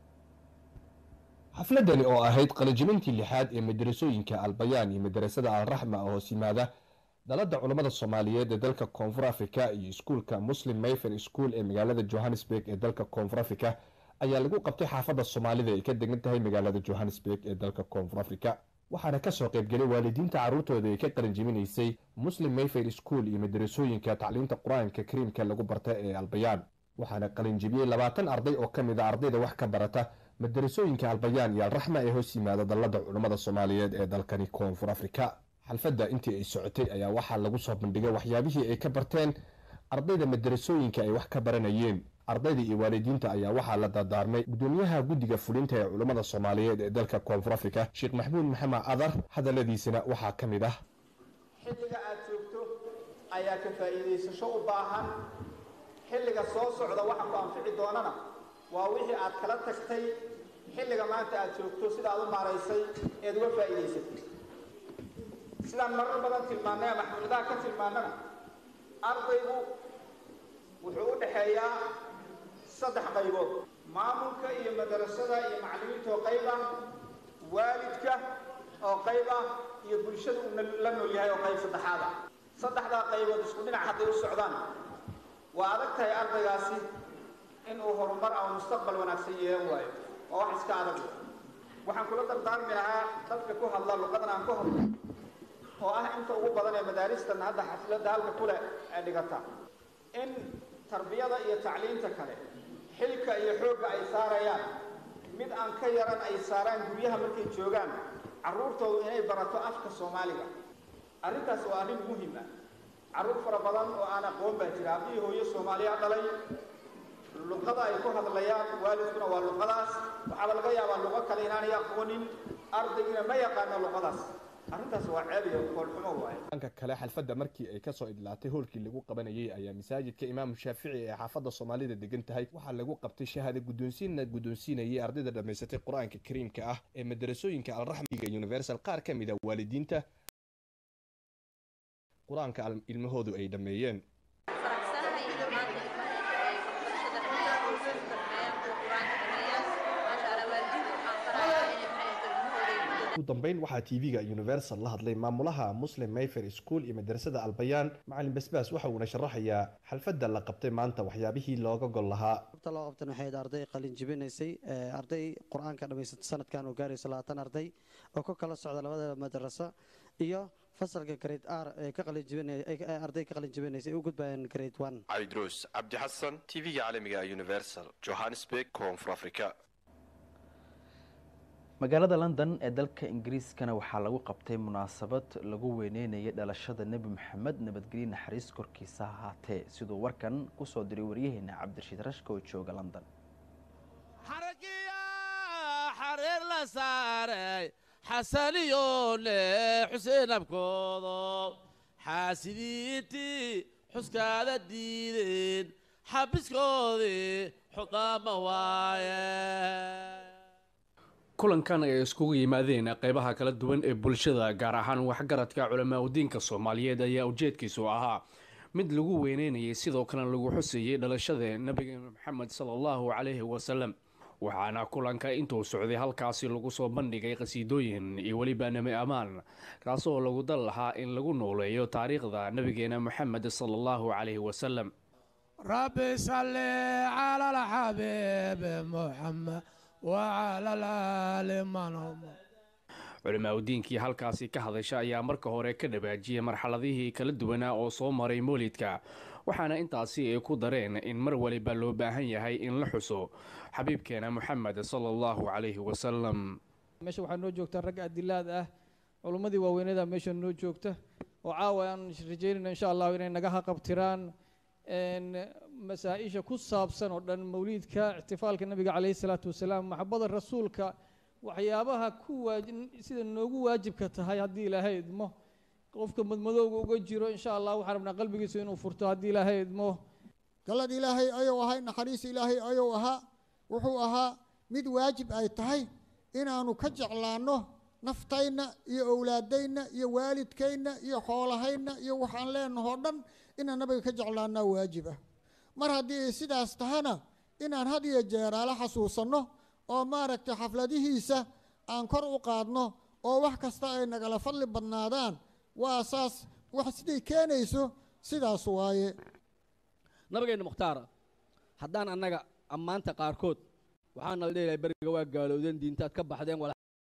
xafladani oo ahayd qalinjibintii lixaad ee madarasooyinka albayaan iyo madarasada alraxma oo hoos yimaada dalada culammada soomaaliyeed ee dalka koonfur afrika iyo iskuulka muslim mayfer school ee magaalada johannesburg ee dalka koonfur afrika ayaa lagu qabtay xaafadda soomaalida ay ka degan tahay magaalada johannesburg ee dalka koonfur afrika waxaana ka soo qaybgelay waalidiinta carruurtooda ay ka qalinjibinaysay muslim mayfer school iyo madarasooyinka tacliinta qur-aanka kariimka lagu barta ee albayaan waxaana qalinjibiyey labaatan arday oo ka mid a ardayda wax ka barata madarasooyinka albayaan iyo alraxma ee hoos yimaada dalada culammada soomaaliyeed ee dalkani koonfur afrika xalfadda intii ay socotay ayaa waxaa lagu soo bandhigay waxyaabihii ay ka barteen ardayda madarasooyinka ay wax ka baranayeen ardayda iyo waalidiinta ayaa waxaa la dardaarmay gudoomiyaha guddiga fulinta ee culammada soomaaliyeed ee dalka koonfur afrika sheekh maxamuud maxamed cadar hadalladiisana waxaa ka mid ah xilliga aad joogto ayaa ka faa'iidaysasho u baahan xilliga soo socda waxa ku anfici doonana waa wixii aad kala tagtay xilliga maanta aad joogto sida aad u maaraysay eed uga faa'iidaysatay sidaan marar badan tilmaannay ama xafladaha ka tilmaannana ardaygu wuxuu u dhexeeyaa saddex qaybood maamulka iyo madarasada iyo macallimiinta oo qayb ah waalidka oo qayb ah iyo bulshada uu la nool yahay oo qayb saddexaad ah saddexdaa qaybood isku dhinac hadday u socdaan waa adag tahay ardaygaasi inuu horumar ama mustaqbal wanaagsan yeelan waayo waa wax iska adag waxaan kula dardaarmi lahaa dadka ku hadla luqadan aan ku hadlo oo ah inta ugu badan ee madaaristan hadda xafladda halka kule ee dhigata in tarbiyada iyo tacliinta kale xilka iyo xoogga ay saarayaan mid aan ka yaran ay saaraan guryaha markay joogaan carruurtoodu inay barato afka soomaaliga arrintaas waa arrin muhiim ah carruur fara badan oo aan aqoon baa jira haddii hooyo soomaaliya dhalay luqada ay ku hadlayaan waalidkuna waa luqadaas waxaaba laga yaabaa luqo kale inaanay aqoonin ardaygina ma yaqaano luqadaas arrintaas waa ceeb iyo koolxumo waaye dhanka kale xalfadda markii ay ka soo idlaatay hoolkii lagu qabanayay ayaa masaajidka imaamu shaafici ee xaafadda soomaalida degan tahay waxaa lagu qabtay shahaada guddoonsiinna guddoonsiinayay ardayda dhammaysatay qur-aanka kariimka ah ee madarasooyinka alraxmiga universal qaar ka mid a waalidiinta qur-aanka ilmahoodu ay dhammeeyeen ugu dambeyn waxaa tv-ga universal la hadlay maamulaha muslim mayfer school iyo madarasada albayaan macalin basbaas waxa uuna sharaxayaa xalfadda la qabtay maanta waxyaabihii looga gol lahaa ta loo qabtan waxay arday qalin jibinaysay arday qur-aanka dhamaysatay sanadkan oo gaaraysa labaatan arday oo ka kala socda labada madraso iyo fasalka grade r ee ka qalin jibinay arday ka qalin jibinaysay u gudbayaan grade one Idrus Abdi Hassan tv-ga caalamiga Universal Johannesburg Koonfur Afrika magaalada London ee dalka Ingiriiskana waxaa lagu qabtay munaasabad lagu weyneynayay dhalashada Nabi Maxamed nabadgelyo naxariis korkiisa ahaatee sidoo warkan ku soo diray waryaheena Cabdirashiid Rashka oo jooga London xaraqiya xareer la saaray xasaniyoone xuseen abkoodo xaasidiintii xuskaada diideen xabiskoodii xudaama waaye kulankan ay iskugu yimaadeen qaybaha kala duwan ee bulshada gaar ahaan waxgaradka culamaa udiinka soomaaliyeed ayaa ujeedkiisu ahaa mid lagu weyneynayay sidoo kalena lagu xuseeyey dhalashada nabiga maxamed sala allahu calayhi wasalam waxaana kulanka intuu socday halkaasi lagu soo bandhigay qasiidooyin iyo weliba nami amaan kaasoo lagu dal lahaa in lagu nooleeyo taariikhda nabigeena maxamed sala allahu calayhi wasalam rabbi salli cala alxabiib muxamed wacala alaali manhum culamaa udiinkii halkaasi ka hadasha ayaa marka hore ka dhawaajiyey marxaladihii kala duwanaa oo soo maray moolidka waxaana intaasi ay ku dareen in mar waliba loo baahan yahay in la xuso xabiibkeena moxamed sala allahu calayhi wasalam meesha waxaa noo joogta rag adilaad ah culummadii waaweynada meesha noo joogta oo caawa aan rajeynayno insha allahu inay naga haqabtiraan masaa-isha ku saabsan oo dhan mawliidka ixtifaalka nabiga calayhi salaatu wasalaam maxabada rasuulka waxyaabaha ku waajib sida noogu waajibka tahay haddii ilaahay idmo qofka madmadowga uga jiro insha allah waxaan rabnaa qalbigiisa inuu furto haddii ilaahay idmo galad ilaahay ayuu ahay naxariis ilaahay ayuu ahaa wuxuu ahaa mid waajib ay tahay inaanu ka jeclaanno naftayna iyo owlaadayna iyo waalidkayna iyo xoolahayna iyo waxaan leenahoo dhan inaan nabiga ka jeclaannaa waajib ah mar haddii ay sidaas tahana inaan had iyo jeer ala xasuusanno oo maaragtay xafladihiisa aan kor u qaadno oo wax kasta ay nagala fadli badnaadaan waa saas wax siday keenayso sidaas waaye nabigeenna mukhtaara haddaan annaga ammaanta qaarkood waxaana la leeyahay beriga waa gaalowdeen diintaad ka baxdeen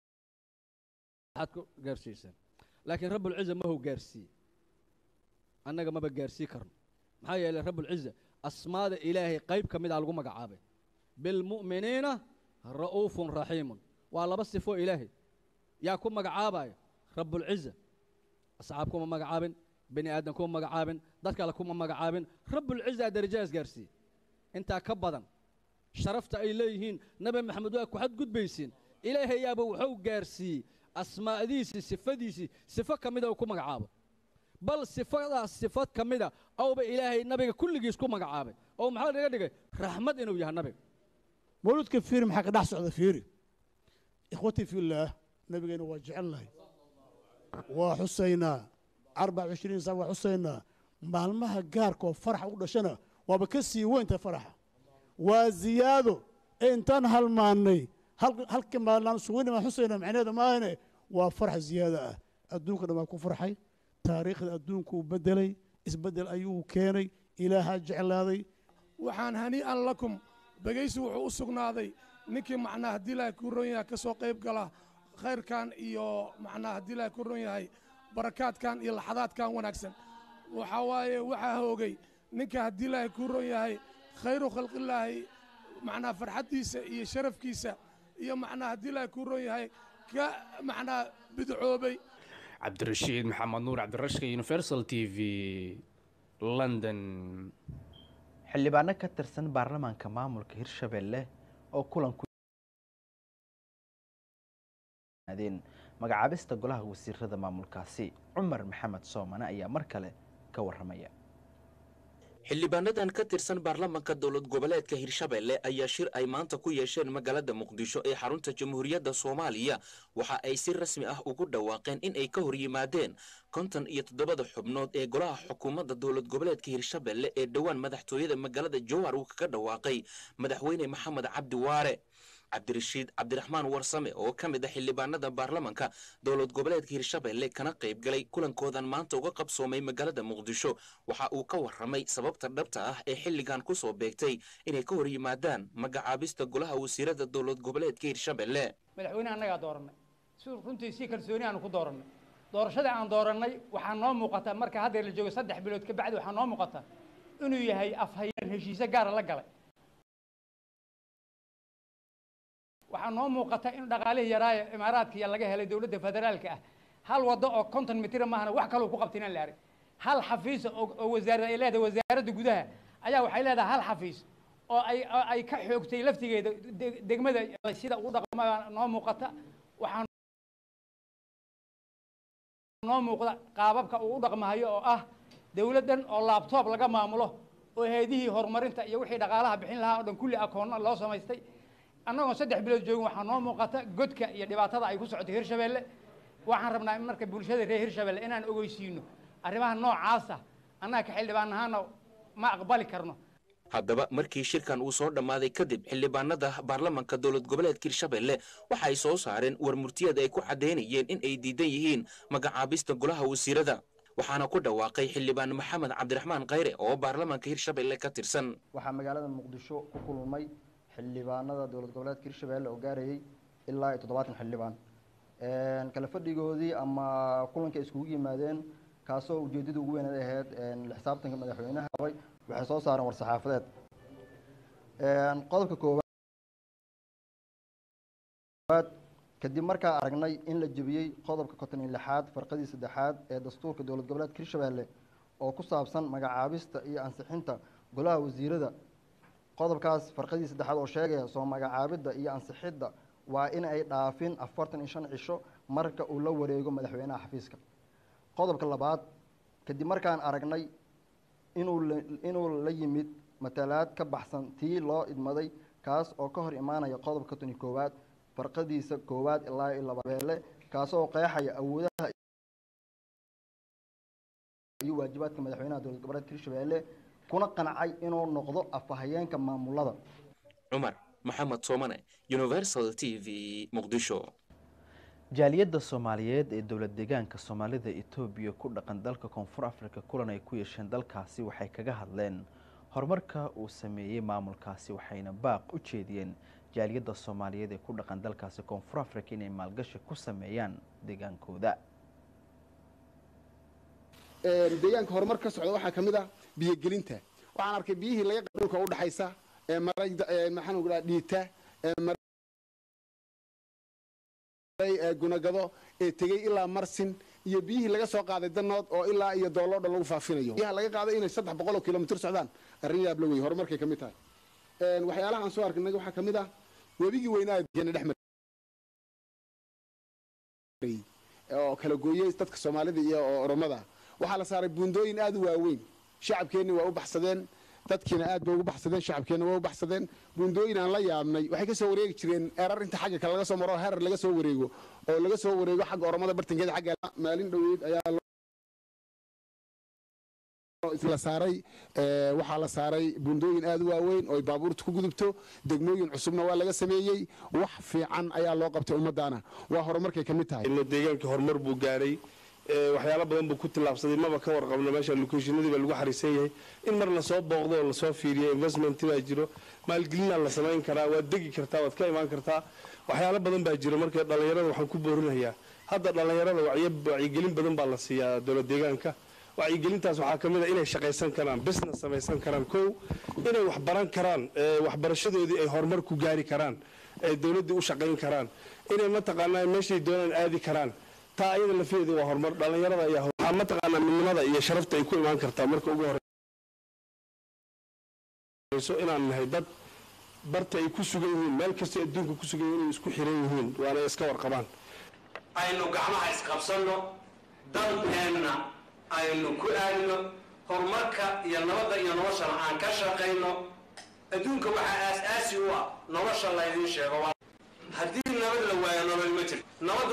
waxaad ku gaarsiiseen laakiin rabbulciza ma how gaarsiiye annaga maba gaarsii karno maxaa yeelay rabbulciza asmaada ilaahay qayb ka mid a lagu magacaabay bilmu'miniina ra'uufun raxiimun waa laba sifo ilaahay yaa ku magacaabaya rabbulciza asxaab kuma magacaabin bani aadan kuma magacaabin dad kale kuma magacaabin rabbulciza darajaas gaarsiiye intaa ka badan sharafta ay leeyihiin nabi maxamed waa ku xadgudbaysiin ilaahay yaaba wuxuu gaarsiiyey asmaadiisii sifadiisii sifo ka mida uu ku magacaabo bal sifadaas sifad ka mida awba ilaahay nabiga kulligiis ku magacaabay oo maxaa laga dhigay raxmad inuu yahay nabiga mawludka fiiri maxaa ka dhex socda fiiri ikhwatii fillaah nabigeena waa jecelnahay waa xusaynaa arbac cishriin sana waa xusaynaa maalmaha gaarkoo faraxa u dhashana waaba ka sii weynta faraxa waa ziyaado ee intaan halmaannay halka maalnaan suweyni baan xusaynaa macnaheeda maahane waa farax ziyaado ah adduunka dhan baa ku farxay taariikhda adduunkuu beddelay isbeddel ayuu keenay ilaahaa jeclaaday waxaan hanii'an lakum begaysi wuxuu u sugnaaday ninkii macnaa haddii ilaahay kuu ron yahay ka soo qayb gala khayrkan iyo macnaa haddii ilaahay kuu ron yahay barakaadkan iyo laxadaadkan wanaagsan waxaa waaye waxaa hoogay ninka haddii ilaahay kuu ron yahay khayru khalqillaahi macnaa farxaddiisa iyo sharafkiisa iyo macnaa haddii ilaahay kuu ron yahay ka macnaa bidcoobay cabdirashiid maxamed nuur cabdirashka universal t v london xildhibaano ka tirsan baarlamaanka maamulka hirshabelle oo kulan ku yimaadeen magacaabista golaha wasiirada maamulkaasi cumar maxamed soomane ayaa mar kale ka waramaya xildhibaanadan ka tirsan baarlamaanka dowlad goboleedka hirshabelle ayaa shir ay maanta ku yeesheen magaalada muqdisho ee xarunta jamhuuriyadda soomaaliya waxa ay si rasmi ah ugu dhawaaqeen in ay ka hor yimaadeen konton iyo toddobada xubnood ee golaha xukuumadda dowlad goboleedka hirshabelle ee dhowaan madaxtooyada magaalada jowhar uu kaga dhawaaqay madaxweyne maxamed cabdi waare cabdirashiid cabdiraxmaan warsame oo ka mid ah xildhibaanada baarlamaanka dowlad goboleedka hirshabelle kana qayb galay kulankoodan maanta uga qabsoomay magaalada muqdisho waxa uu ka warramay sababta dhabta ah ee xilligan ku soo beegtay inay ka hor yimaadaan magacaabista golaha wasiirada dowlad goboleedka hirshabelle madaxweyne annagaa doorannay si runtii si kalsooni aanu ku doorannay doorashada aan doorannay waxaa noo muuqata marka haddeer la joogo saddex bilood ka bacdi waxaa noo muuqata inuu yahay afhayeen heshiise gaara la galay waxaa noo muuqata in dhaqaalihii yaraaye imaaraadkiya laga helay dowladda federaalka ah hal waddo oo konton mitira maahana wax kaloo ku qabta inaan la arag hal xafiis oo wasaarad ay leedahay wasaaradda gudaha ayaa waxay leedahay hal xafiis oo ay ay ka xoogtay laftigeeda degmada sida ugu dhaqma noo muuqata waxaa noo muuqda qaababka uu u dhaqmahayo oo ah dowladdan oo laabtoob laga maamulo oo heedihii horumarinta iyo wixii dhaqaalaha bixin lahaa oo dhan kulli akoonna loo samaystay annagoo saddex bilood joogin waxaa noo muuqata godka iyo dhibaatada ay ku socoto hirshabeelle waxaan rabnaa in marka bulshada reer hirshabeelle inaan ogeysiino arrimaha noocaasa annaga ka xildhibaan ahaana ma aqbali karno haddaba markii shirkan uu soo dhammaaday kadib xildhibaanada baarlamanka dowlad goboleedka hirshabeelle waxa ay soo saareen war murtiyad ay ku caddaynayeen in ay diidan yihiin magacaabista golaha wasiirada waxaana ku dhawaaqay xildhibaan maxamed cabdiraxmaan khayre oo baarlamanka hirshabeelle ka tirsan waxaa magaalada muqdisho ku kulmay xildhibaanada dowlad goboleedka hirshabeelle oo gaarayay ilaa iyo toddobaatan xildhibaan kala fadhigoodii ama kulanka iskugu yimaadeen kaasoo ujeedada ugu weyneed ahayd la xisaabtanka madaxweynaha waxay soo saareen war saxaafadeed qodobka koowaad kadib markaa aragnay in la jebiyey qodobka konton iyo lixaad farqadii saddexaad ee dastuurka dowlad goboleedka hirshabeelle oo ku saabsan magacaabista iyo ansixinta golaha wasiirada qodobkaas farqadii saddexaad oo sheegaya soo magacaabidda iyo ansixidda waa in ay dhaafin afartan iyo shan cisho marka uu la wareego madaxweynaha xafiiska qodobka labaad kadib markaan aragnay inuu inuu la yimid matalaad ka baxsan tii loo idmaday kaas oo ka hor imaanaya qodobka konton iyo koowaad farqadiisa koowaad ilaa iyo lababeele kaasoo qeexaya awoodaha iyo waajibaadka madaxweynaha dowlad goboleedka hirshabeelle kuna qancay inuu noqdo afahayeenka maamulada cumar maxamed soomane universal t v muqdisho jaaliyadda soomaaliyeed ee dowlad deegaanka soomaalida etoobiya ku dhaqan dalka koonfur afrika kulan ay ku yeesheen dalkaasi waxay kaga hadleen horumarka uu sameeyey maamulkaasi waxayna baaq u jeediyeen jaaliyadda soomaaliyeed ee ku dhaqan dalkaasi koonfur afrika inay maalgashi ku sameeyaan deegaankooda deegaanka horumar ka socda waxaa ka mid ah biyogelinta waxaan arkay biyihii laga qaba dhulka u dhaxaysa ee maray maxaan ugu dhaha dhiita ee gunagado ee tegey ilaa marsin iyo biyihii laga soo qaaday danood oo ilaa iyo dooloo dhan lagu faafinayo biyaha laga qaaday inay saddex boqol oo kilomitir socdaan arrin yaab la wey horumarkay ka mid tahay waxyaalaha aan soo arkinay waxaa ka mid ah webigii weynaa geena dhex maray oo kala gooyey dadka soomaalida iyo oromada waxaa la saaray buundooyin aad u waaweyn shacabkeenni waa u baxsadeen dadkiina aad bay ugu baxsadeen shacabkeenna waa u baxsadeen buundooyin aan la yaabnay waxay ka soo wareegi jireen erar inta xagga kale laga soo maro herar laga soo wareego oo laga soo wareego xagga oromada bartankeeda xagga maalin dhoweed ayaa la saaray waxaa la saaray buundooyin aad u waaweyn oo ay baabuurta ku gudubto degmooyin cusubna waa laga sameeyey wax fiican ayaa loo qabtay ummadaana waa horumarkay ka mid tahay deegaanka horumar buu gaaray waxyaalo badan buu ku tillaabsaday maba ka warqabno meesha locationadii baa lagu xariisan yahay in mar lasoo booqdo oo lasoo fiiriyo investment baa jiro maalgelinaa la samayn karaa waad degi kartaa waad ka imaan kartaa waxyaalo badan baa jiro marka dhallinyarada waxaan ku boorinayaa hadda dhallinyarada wacyigelin badan baa la siiyaa dowlad deegaanka wacyigelintaas waxaa ka mid a inay shaqaysan karaan business samaysan karaan kow inay wax baran karaan waxbarashadoodii ay horumar ku gaari karaan ay dowladdii u shaqayn karaan inay mataqaanaa meeshay doonaan aadi karaan taa ayada lafeedu waa horumar dhallinyarada ayaa waxaa mataqaanaa midnimada iyo sharafta ay ku imaan kartaa marka ugu horeyso inaan nahay dad barta ay ku sugan yihiin meel kasta adduunka ku sugan yihiin inay isku xiran yihiin waana iska warqabaan aynu gacmaha isqabsanno dalkeenna aynu ku aadno horumarka iyo nabadda iyo noloshana aan ka shaqayno adduunka waxaa aas-aasi u ah nolosha laydin sheego haddii nabad la waayo nolol ma jirto nabaddu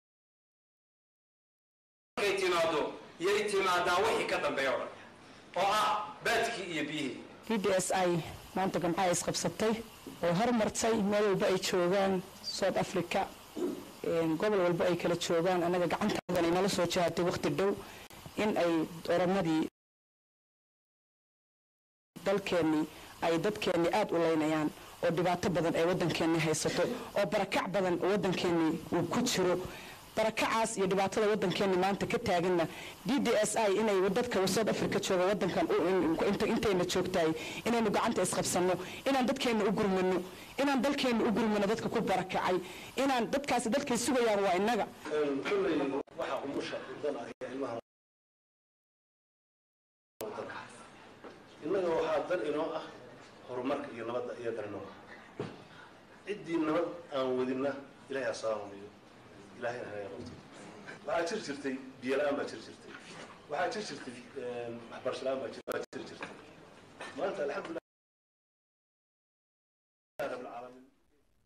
markay timaado yay timaadaa wixii ka dambeeya o dhan oo ah baadkii iyo biyihii d d s i maanta gamcaha isqabsatay oo hormartay meel walba ay joogaan south africa gobol walba ay kala joogaan annaga gacantaadan ay nala soo jihaatay waqti dhow in ay oramadii dalkeennii ay dadkeennii aada u leynayaan oo dhibaato badan ay waddankeennii haysato oo barakac badan oo waddankeennii uu ku jiro barakacaas iyo dhibaatada waddankeennii maanta ka taaganna d d s i inay dadka south africa jooga waddankan intayna joogtahay inaynu gacanta isqabsanno inaan dadkeenna u gurmano inaan dalkeenna u gurmano dadka ku barakacay inaan dadkaasi dadkay sugayaan waa innaga innaga waxaa dan inoo ah horumarka iyo nabadda iyo darinoo ciddii nabad aan wadinna ilaahay asalaamayo ilaahay hanaga qabto waxaa jir jirtay biyo la-aan baa jir jirtay waxaa jir jirtay waxbarasho la-aan baa jir jirtay maanta alxamdulilah rabbil caalamiin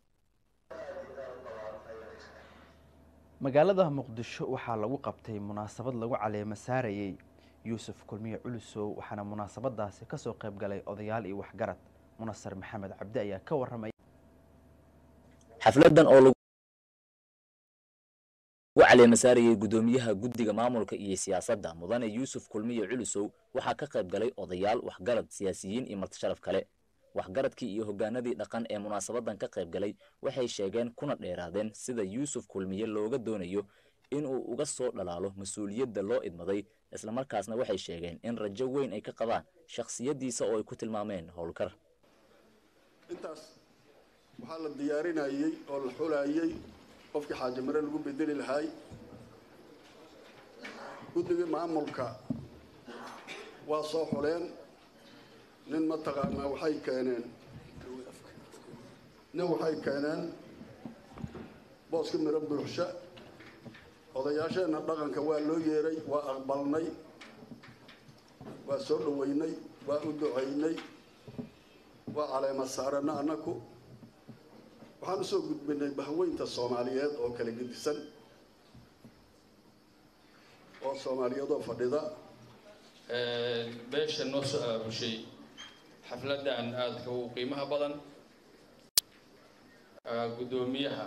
magaalada muqdisho waxaa lagu qabtay munaasabad lagu caleemo saarayay yuusuf kulmiye culusow waxaana munaasabadaasi kasoo qayb galay odayaal iyo waxgarad munasar maxamed cabdi ayaa ka waramay xafladan oo lagu caleemo saarayay gudoomiyaha guddiga maamulka iyo siyaasadda mudane yuusuf kulmiye culusow waxaa ka qayb galay odayaal waxgarad siyaasiyiin iyo marti sharaf kale waxgaradkii iyo hogaanadii dhaqan ee munaasabadan ka qayb galay waxay sheegeen kuna dheeraadeen sida yuusuf kulmiye looga doonayo inuu uga soo dhalaalo mas-uuliyadda loo idmaday isla markaasna waxay sheegeen in rajo weyn ay ka qabaan shakhsiyadiisa oo ay ku tilmaameen howlkar intaas waxaa la diyaarinayay oo la xulayay qofkii xaaji mare lagu bedeli lahay guddiga maamulka waa soo xuleen nin mataqaanaa waxay keeneen nin waxay keeneen booska miro buuxsha odayaasheenna dhaqanka waa loo yeeray waa aqbalnay waa soo dhaweynay waa u ducaynay waa caleema saarana annaku waxaan usoo gudbinay bahweynta soomaaliyeed oo kala gedisan oo soomaaliyeedoo fadhida beesha noo soo aabushay xafladan aadka u qiimaha badan gudoomiyaha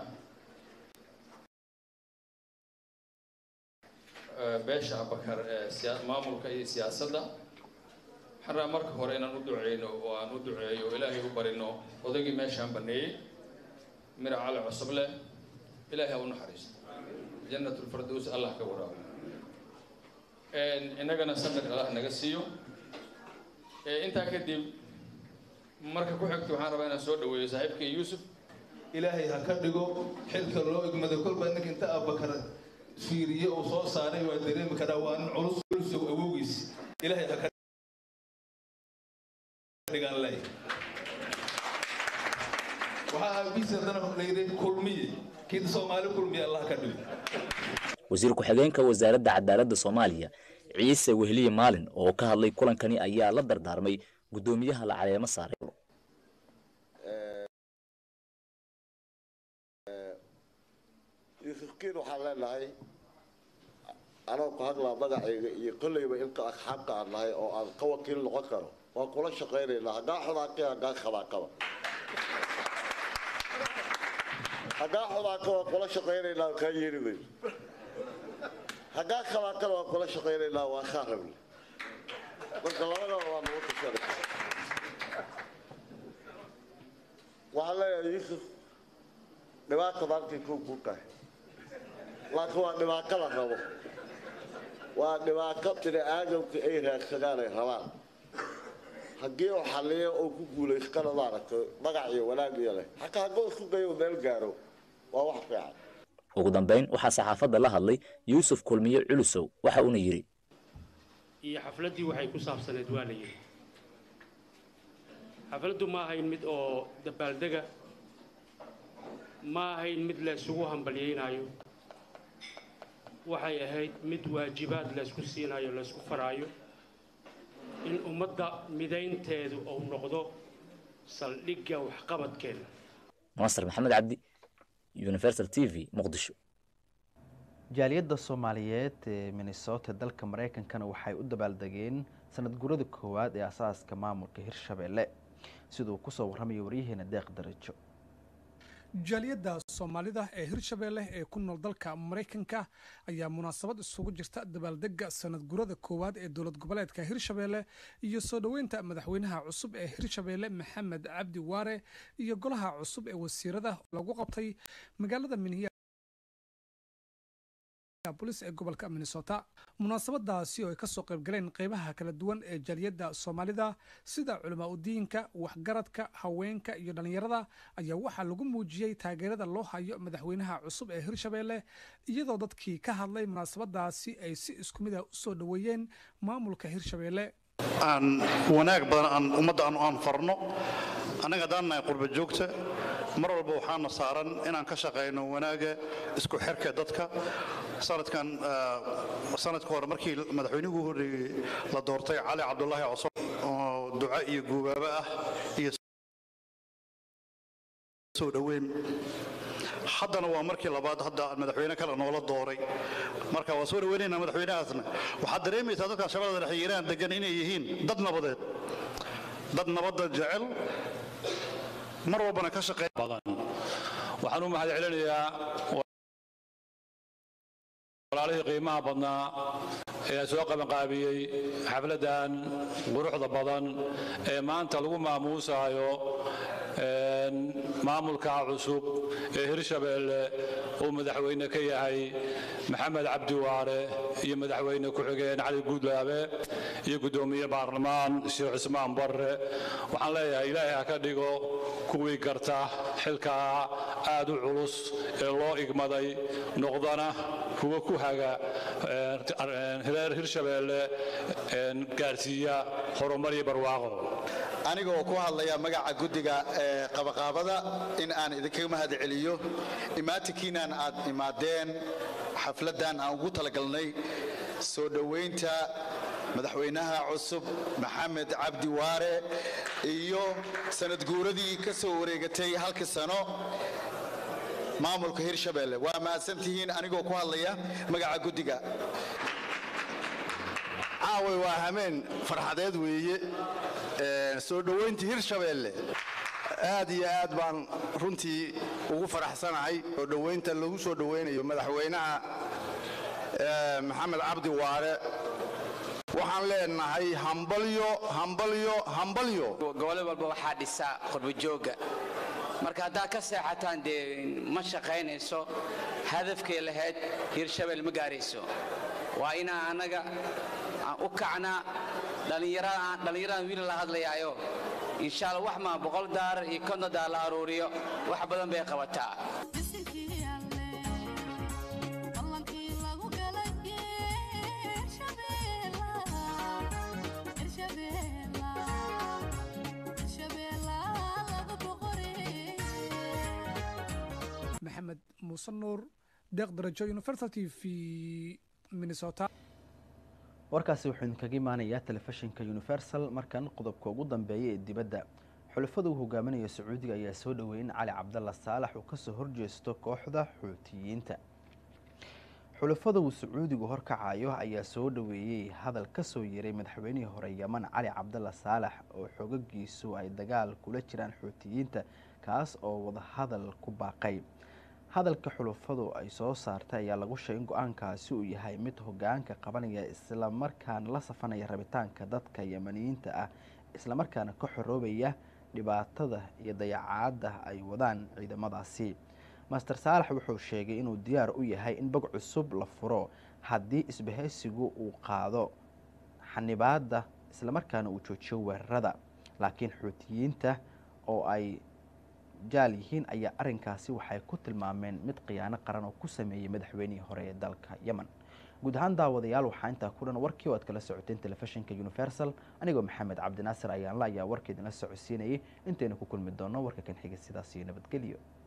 beesha abakar ee maamulka iyo siyaasadda waxaan rabaa marka hore inaan u duceyno oo aan u duceeyo oo ilaahay u barino odaygii meeshaan baneeyey mira cali cusuble ilaahay ha u naxariisto jannatulfardows allah ka waraabo innagana samir allah naga siiyo intaa kadib marka ku xigta waxaan rabaa inaan soo dhaweeyo saaxiibkay yuusuf ilaahay ha ka dhigo xilka loo igmado kolba ninka inta abakar fiiriye uu soo saaray waa dareemi karaa waa nin culus culusow awowgiis ilaahay ha ka dhigaan leh waxaa aabihiisa haddana layidhi kulmiye kii soomaali kulmiye allah ka dhigo wasiir ku-xigeenka wasaaradda cadaaladda soomaaliya ciise wehliye maalin oo ka hadlay kulankani ayaa la dardaarmay gudoomiyaha la caleemo saaray yuusufkiin waxaan leenahay anoo ku hadlaa magacayga iyo kollayba ilka asxaabka aan nahay oo aan ka wakiil noqon karo waan kula shaqaynaynaa hagaa xudaaqi hagaa khadaaqaba hagaa xudaaqa waan kula shaqaynaynaa kaa yeeri weyn hagaa khadaaqana waan kula shaqaynaynaa waa kaa rabni marka labadaba waa nagu tashanay waxaan leeyahay yuusuf dhibaatada halkay kuu kuu tahay laakiin waa dhibaato la rabo waa dhibaato bini aadamka ay raagsadaan ay rabaan haddii uu xalliyo oo ku guulaystana maaragtay magac iyo wanaag iyo leh xataa hadduu isku dayo meel gaaro waa wax fiican ugu dambeyn waxaa saxaafadda la hadlay yuusuf kulmiye culusow waxa uuna yidhi iyo xafladdii waxay ku saabsaneed waa la yidhi xafladdu ma ahayn mid oo dabaaldega ma ahayn mid la isugu hambalyaynayo waxay ahayd mid waajibaad la isku siinayo la isku faraayo in ummadda midaynteedu uu noqdo saldhigga waxqabadkeena munasar maxamed cabdi universal t v muqdisho jaaliyadda soomaaliyeed ee minnesota dalka mareykankana waxay u dabaaldegeen sanad gurada koowaad ee asaaska maamulka hirshabeelle siduu kusoo warramaya waryaheena deeq darajo jaaliyadda soomaalida ee hirshabeelle ee ku nool dalka maraykanka ayaa munaasabad isugu jirta dabaaldega sanad gurada koowaad ee dowlad goboleedka hirshabeelle iyo soo dhoweynta madaxweynaha cusub ee hirshabeelle maxamed cabdi waare iyo golaha cusub ee wasiirada lagu qabtay magaalada minneapolis ee gobolka minnesota munaasabadaasi oo ay kasoo qayb galeen qeybaha kala duwan ee jaaliyadda soomaalida sida culamaa udiinka waxgaradka haweenka iyo dhallinyarada ayaa waxaa lagu muujiyey taageerada loo hayo madaxweynaha cusub ee hirshabeelle iyadoo dadkii ka hadlay munaasabadaasi ay si isku mid ah usoo dhoweeyeen maamulka hirshabeelle aan wanaag badan aan ummadda aan aan farno annaga haddaan nahay qurba joogta mar walba waxaana saaran inaan ka shaqayno wanaaga isku xirka dadka sanadkan sanadka hore markii madaxweynuhu horreeyey la doortay cali cabdulaahi cusub oo duco iyo guubaabo ah iyo soo dhoweyn haddana waa markii labaad hadda madaxweyne kale noola dooray marka waa soo dhaweynaynaa madaxweynahaasna waxaad dareemaysaa dadkan shabeellada dhexe hiiraan degan inay yihiin dad nabadeed dad nabadda jecel mar walbana ka shaqeeya badan waxaan u mahad celinayaa walaalihii qiimaha badnaa ee soo qabanqaabiyey xafladan quruxda badan ee maanta lagu maamuusayo maamulka cusub ee hirshabeelle uu madaxweyne ka yahay maxamed cabdi waare iyo madaxweyne ku-xigeen cali guudlaabe iyo guddoomiye baarlamaan sheekh cismaan barre waxaan leeyahay ilaahay ha ka dhigo kuwii garta xilkaa aad u culus ee loo igmaday noqdana kuwa ku haga reer hirshabeelle gaarsiiya horumar iyo barwaaqo anigoo ku hadlaya magaca guddiga qabaqaabada in aan idinkaga mahad celiyo imaatinkiinaan aad imaadeen xafladdan aan ugu talagalnay soo dhoweynta madaxweynaha cusub maxamed cabdi waare iyo sanad guuradii ka soo wareegatay halkii sano maamulka hirshabeelle waa mahadsantihiin anigoo ku hadlaya magaca guddiga caaway waa hameen farxadeed weeye soo dhoweyntii hirshabeelle aad iyo aad baan runtii ugu faraxsanahay soo dhoweynta lagu soo dhoweynayo madaxweynaha maxamed cabdi waare waxaan leenahay hambalyo hambalyo hambalyo gobol walba waxaa dhisa qurbajooga marka haddaa ka seexataan dee ma shaqaynayso hadafkay lahayd hirshabelle ma gaarayso waa inaa annaga aan u kacnaa dhallinyaradan wiil la hadlayaayo insha alla wax maa boqol daar iyo konton daar la aruuriyo wax badan bay qabataa maxamed muuse nuur deeq darajo universal t v minnesota warkaasi wuxuu idinkaga imaanayaa telefishinka universal markan qodobka ugu dambeeya ee dibadda xulafada uu hogaaminaya sacuudiga ayaa soo dhoweeyay in cali cabdalla saalax uu kasoo horjeesto kooxda xuutiyiinta xulafada uu sacuudigu horkacayo ayaa soo dhoweeyey hadal kasoo yeeray madaxweynihii hore yaman cali cabdalla saalax oo xogagiisu ay dagaal kula jiraan xuutiyiinta kaas oo wadahadal ku baaqay hadalka xulufadu ay soo saartay ayaa lagu sheegay in go-aankaasi uu yahay mid hogaanka qabanaya islamarkaana la safanaya rabitaanka dadka yamaniyiinta ah islamarkaana ka xoroobaya dhibaatada iyo dayacaadda ay wadaan ciidamadaasi master saalax wuxuu sheegay inuu diyaar u yahay in bog cusub la furo haddii isbahaysigu uu qaado xanibaadda islamarkaana uu joojiyo weerarada laakiin xuutiyiinta oo ay jaal yihiin ayaa arinkaasi waxay ku tilmaameen mid khiyaano qaran oo ku sameeyey madaxweynihii hore ee dalka yemen guud ahaan daawadayaal waxaa intaa ku dhan warkii oo aad kala socoteen telefishinka universal anigoo maxamed cabdinaasir ayaanla ayaa warka idinla socodsiinayay intaynu ku kulmi doono warka kan xiga sidaas iyo nabadgelyo.